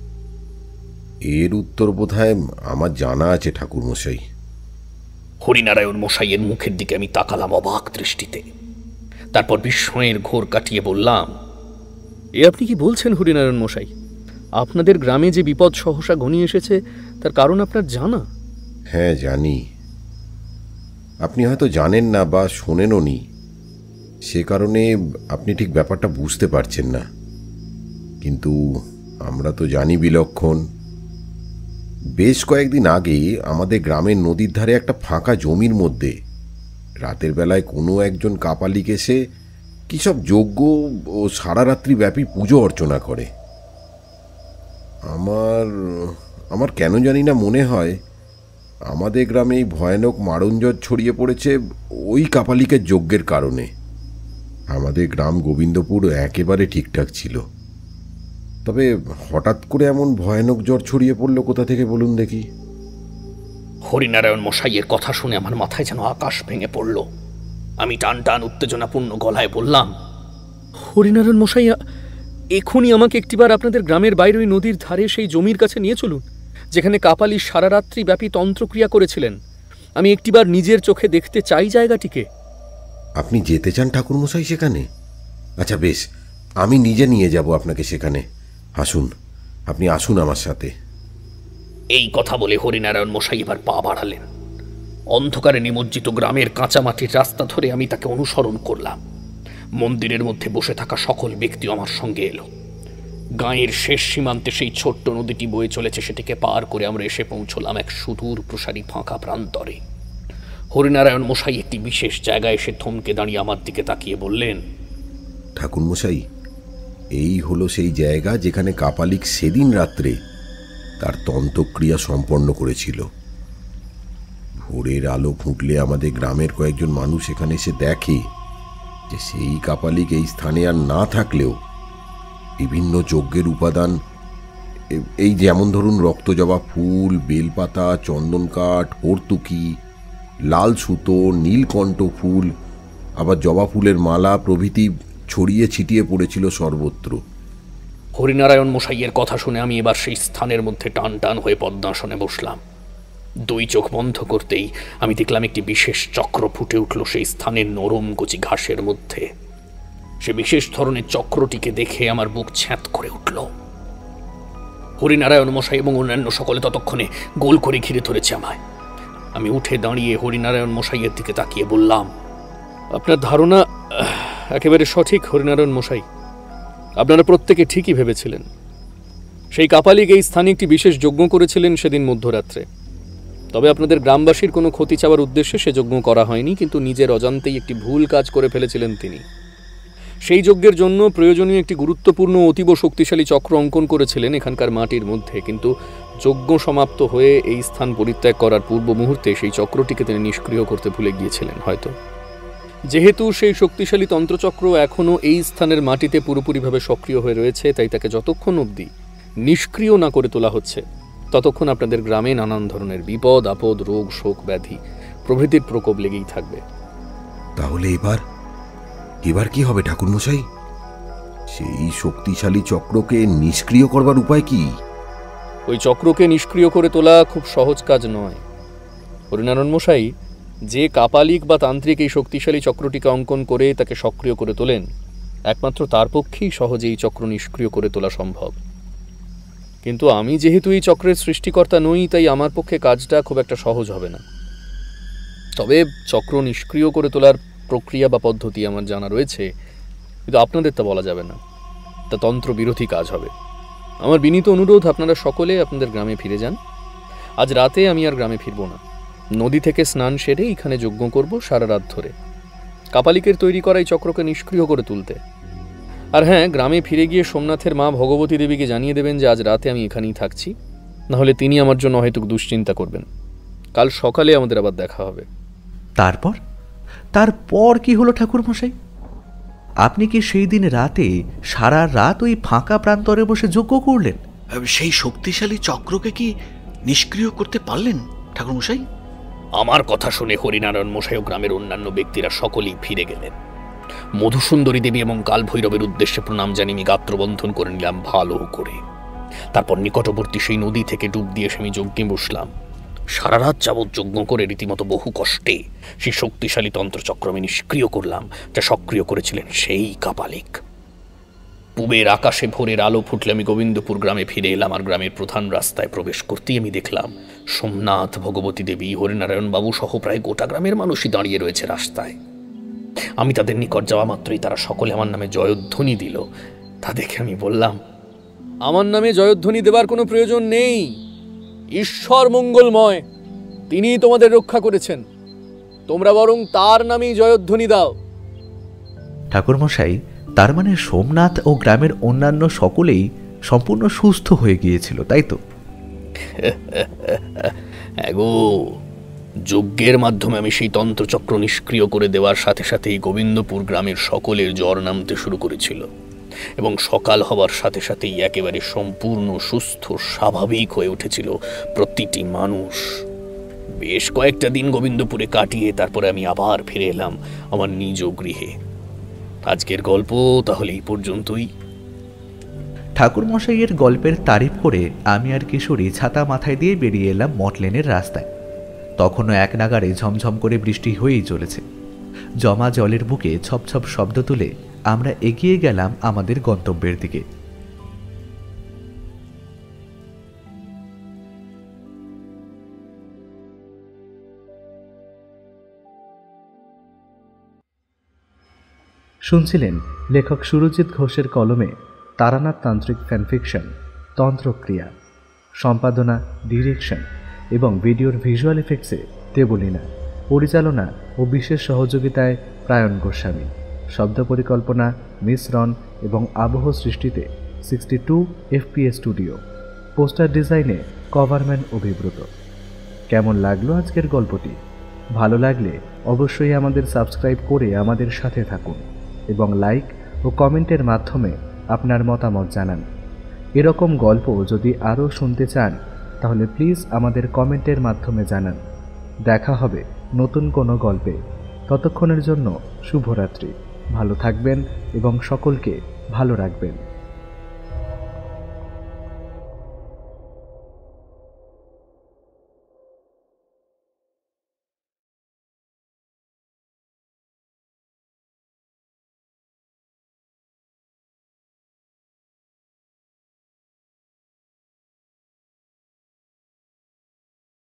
এর উত্তর বোধহয় আমার জানা আছে ঠাকুরমশাই। হরিনারায়ণ মশাইয়ের মুখের দিকে আমি তাকালাম অবাক দৃষ্টিতে। তারপর বিস্ময়ের ঘোর কাটিয়ে বললাম, এ আপনি কি বলছেন হরিনারায়ণ মশাই? আপনাদের গ্রামে যে বিপদ সহসা ঘনিয়ে এসেছে তার কারণ আপনার জানা? হ্যাঁ জানি। আপনি হয়তো জানেন না বা শোনেনও নি, সে কারণে আপনি ঠিক ব্যাপারটা বুঝতে পারছেন না। কিন্তু আমরা তো জানি বিলক্ষণ। বেশ কয়েকদিন আগে আমাদের গ্রামের নদীর ধারে একটা ফাঁকা জমির মধ্যে রাতের বেলায় কোনো একজন কাপালিক এসে কি সব যজ্ঞ ও সারা রাত্রি ব্যাপী পুজো অর্চনা করে। আমার কেন জানি না মনে হয় আমাদের গ্রামে এই ভয়ানক মারণজ্বর ছড়িয়ে পড়েছে ওই কাপালিকের যজ্ঞের কারণে। আমাদের গ্রাম গোবিন্দপুর একেবারে ঠিকঠাক ছিল, তবে হঠাৎ করে এমন ভয়ানক জ্বর ছড়িয়ে পড়লো কোথা থেকে বলুন দেখি? হরিনারায়ণ মশাইয়ের কথা শুনে আমার মাথায় যেন আকাশ ভেঙে পড়ল। আমি টান টান উত্তেজনাপূর্ণ গলায় বললাম, হরিনারায়ণ মশাই, এখনই আমাকে একটিবার আপনাদের গ্রামের বাইরে ওই নদীর ধারে সেই জমির কাছে নিয়ে চলুন, যেখানে কাপালি সারা রাত্রি ব্যাপী তন্ত্রক্রিয়া করেছিলেন। আমি একটিবার নিজের চোখে দেখতে চাই জায়গাটিকে। আপনি যেতে চান ঠাকুরমশাই সেখানে? আচ্ছা বেশ, আমি নিজে নিয়ে যাব আপনাকে সেখানে। আসুন, আপনি আসুন আমার সাথে। এই কথা বলে হরিনারায়ণ মশাই এবার পা বাড়ালেন। অন্ধকারে নিমজ্জিত গ্রামের কাঁচা মাটির রাস্তা ধরে আমি তাকে অনুসরণ করলাম। মন্দিরের মধ্যে বসে থাকা সকল ব্যক্তিও আমার সঙ্গে এলো। গাঁয়ের শেষ সীমান্তে সেই ছোট্ট নদীটি বয়ে চলেছে, সেটিকে পার করে আমরা এসে পৌঁছলাম এক সুদূর প্রসারী ফাঁকা প্রান্তরে। হরিনারায়ণ মশাই একটি বিশেষ জায়গায় এসে থমকে দাঁড়িয়ে আমার দিকে তাকিয়ে বললেন, ঠাকুরমশাই, এই হলো সেই জায়গা যেখানে কাপালিক সেদিন রাত্রে তার তন্ত্রক্রিয়া সম্পন্ন করেছিল। ভোরের আলো ফুটলে আমাদের গ্রামের কয়েকজন মানুষ এখানে এসে দেখে যে সেই কাপালিক এই স্থানে আর না থাকলেও বিভিন্ন যজ্ঞের উপাদান, এই যেমন ধরুন রক্তজবা ফুল, বেলপাতা, চন্দন কাঠ, হর্তুকি, লাল সুতো, নীলকণ্ঠ ফুল, আবার জবা ফুলের মালা প্রভৃতি ছড়িয়ে ছিটিয়ে পড়েছিল সর্বত্র। হরিনারায়ণ মশাইয়ের কথা শুনে আমি এবার সেই স্থানের মধ্যে টান টান হয়ে পদ্মাসনে বসলাম। দুই চোখ বন্ধ করতেই আমি দেখলাম একটি বিশেষ চক্র ফুটে উঠল সেই স্থানের নরম কচি ঘাসের মধ্যে। সে বিশেষ ধরনের চক্রটিকে দেখে আমার বুক ছ্যাঁত করে উঠল। হরিনারায়ণ মশাই এবং অন্যান্য সকলে ততক্ষণে গোল করে ঘিরে ধরেছে আমায়। আমি উঠে দাঁড়িয়ে হরিনারায়ণ মশাইয়ের দিকে তাকিয়ে বললাম, আপনার ধারণা একেবারে সঠিক হরিনারায়ণ মশাই। আপনারা প্রত্যেকে ঠিকই ভেবেছিলেন। সেই কাপালিক এই স্থানে একটি বিশেষ যজ্ঞ করেছিলেন সেদিন মধ্যরাত্রে। তবে আপনাদের গ্রামবাসীর কোনো ক্ষতি চাওয়ার উদ্দেশ্যে সে যজ্ঞ করা হয়নি, কিন্তু নিজের অজান্তেই একটি ভুল কাজ করে ফেলেছিলেন তিনি। সেই যজ্ঞের জন্য প্রয়োজনীয় একটি গুরুত্বপূর্ণ অতীব শক্তিশালী চক্র অঙ্কন করেছিলেন এখানকার মাটির মধ্যে, কিন্তু যজ্ঞ সমাপ্ত হয়ে এই স্থান পরিত্যাগ করার পূর্ব মুহূর্তে সেই চক্রটিকে তিনি নিষ্ক্রিয় করতে ভুলে গিয়েছিলেন হয়তো। যেহেতু সেই শক্তিশালী তন্ত্রচক্র এখনও এই স্থানের মাটিতে পুরোপুরিভাবে সক্রিয় হয়ে রয়েছে, তাই তাকে যতক্ষণ অবধি নিষ্ক্রিয় না করে তোলা হচ্ছে ততক্ষণ আপনাদের গ্রামে নানান ধরনের বিপদ আপদ, রোগ শোক ব্যাধি প্রভৃতির প্রকোপ লেগেই থাকবে। তাহলে এবার কি হবে ঠাকুরমশাই? সেই শক্তিশালী চক্রকে নিষ্ক্রিয় করবার উপায় কি? ওই চক্রকে নিষ্ক্রিয় করে তোলা খুব সহজ কাজ নয় হরিনারায়ণ মশাই। যে কাপালিক বা তান্ত্রিক এই শক্তিশালী চক্রটিকে অঙ্কন করে তাকে সক্রিয় করে তোলেন, একমাত্র তার পক্ষেই সহজে এই চক্র নিষ্ক্রিয় করে তোলা সম্ভব। কিন্তু আমি যেহেতু এই চক্রের সৃষ্টিকর্তা নই, তাই আমার পক্ষে কাজটা খুব একটা সহজ হবে না। তবে চক্র নিষ্ক্রিয় করে তোলার প্রক্রিয়া বা পদ্ধতি আমার জানা রয়েছে, কিন্তু আপনাদের তা বলা যাবে না, তা তন্ত্র বিরোধী কাজ হবে। আমার বিনীত অনুরোধ, আপনারা সকলে আপনাদের গ্রামে ফিরে যান। আজ রাতে আমি আর গ্রামে ফিরব না। নদী থেকে স্নান সেরে এখানে যজ্ঞ করব সারা রাত ধরে, কাপালিকের তৈরি করা এই চক্রকে নিষ্ক্রিয় করে তুলতে। আর হ্যাঁ, গ্রামে ফিরে গিয়ে সোমনাথের মা ভগবতী দেবীকে জানিয়ে দেবেন যে আজ রাতে আমি এখানেই থাকছি, নাহলে তিনি আমার জন্য হয়তো দুশ্চিন্তা করবেন। কাল সকালে আমাদের আবার দেখা হবে। তারপর কি হলো ঠাকুরমশাই? আপনি কি সেই দিন রাতে সারা রাত ওই ফাঁকা প্রান্তরে বসে যজ্ঞ করলেন? সেই শক্তিশালী চক্রকে কি নিষ্ক্রিয় করতে পারলেন ঠাকুরমশাই? আমার কথা শুনে হরিনারায়ণ মশাই ও গ্রামের অন্যান্য ব্যক্তিরা সকলেই ফিরে গেলেন। মধুসুন্দরী দেবী এবং কাল ভৈরবের উদ্দেশ্যে প্রণাম জানিয়ে আমি গাত্রবন্ধন করে নিলাম ভালো করে। তারপর নিকটবর্তী সেই নদী থেকে ডুব দিয়ে আমি যজ্ঞে বসলাম। সারা রাত যাবৎ যজ্ঞ করে রীতিমতো বহু কষ্টে সেই শক্তিশালী তন্ত্রচক্র আমি নিষ্ক্রিয় করলাম, যা সক্রিয় করেছিলেন সেই কাপালিক। পূবের আকাশে ভোরের আলো ফুটলে আমি গোবিন্দপুর গ্রামে ফিরে এলাম। আর গ্রামের প্রধান রাস্তায় প্রবেশ করতেই আমি দেখলাম সোমনাথ, ভগবতী দেবী, হরিনারায়ণ বাবু সহ প্রায় গোটা গ্রামের মানুষই দাঁড়িয়ে রয়েছে রাস্তায়। আমি তাদের নিকট যাওয়া মাত্রই তারা সকলে আমার নামে জয়ধ্বনি দিল। তা দেখে আমি বললাম, আমার নামে জয়ধ্বনি দেবার কোনো প্রয়োজন নেই। ঈশ্বর মঙ্গলময়, তিনিই তোমাদের রক্ষা করেছেন, তোমরা বরং তার নামেই জয়ধ্বনি দাও। ঠাকুরমশাই, তার মানে সোমনাথ ও গ্রামের অন্যান্য সকলেই সম্পূর্ণ সুস্থ হয়ে গিয়েছিল, তাই তো? এগো, যজ্ঞের মাধ্যমে আমি সেই তন্ত্রচক্র নিষ্ক্রিয় করে দেওয়ার সাথে সাথেই গোবিন্দপুর গ্রামের সকলের জ্বর নামতে শুরু করেছিল, এবং সকাল হবার সাথে সাথেই একেবারে সম্পূর্ণ সুস্থ স্বাভাবিক হয়ে উঠেছিল প্রতিটি মানুষ। বেশ কয়েকটা দিন গোবিন্দপুরে কাটিয়ে তারপরে আমি আবার ফিরে এলাম আমার নিজ গৃহে। আজকের গল্প তাহলে এই পর্যন্তই। ঠাকুরমশাইয়ের গল্পের তারিফ করে আমি আর কিশোরী ছাতা মাথায় দিয়ে বেরিয়ে এলাম মঠলেনের রাস্তায়। তখনও এক নাগাড়ে ঝমঝম করে বৃষ্টি হয়েই চলেছে। জমা জলের বুকে ছপছপ শব্দ তুলে আমরা এগিয়ে গেলাম আমাদের গন্তব্যের দিকে। শুনছিলেন লেখক সুরজিৎ ঘোষের কলমে তারানাথ তান্ত্রিক ফ্যানফিকশন তন্ত্রক্রিয়া, সম্পাদনা, ডিরেকশন এবং ভিডিওর ভিজুয়াল এফেক্টসে দেবলীনা, পরিচালনা ও বিশেষ সহযোগিতায় প্রায়ণ গোস্বামী, শব্দ পরিকল্পনা, মিশ্রণ এবং আবহ সৃষ্টিতে 62 FPS স্টুডিও, পোস্টার ডিজাইনে কভারম্যান অভিব্রত। কেমন লাগলো আজকের গল্পটি? ভালো লাগলে অবশ্যই আমাদের সাবস্ক্রাইব করে আমাদের সাথে থাকুন এবং লাইক ও কমেন্টের মাধ্যমে আপনার মতামত জানান। এরকম গল্প যদি আরও শুনতে চান তাহলে প্লিজ আমাদের কমেন্টের মাধ্যমে জানান। দেখা হবে নতুন কোনো গল্পে। ততক্ষণের জন্য শুভরাত্রি। ভালো থাকবেন এবং সকলকে ভালো রাখবেন।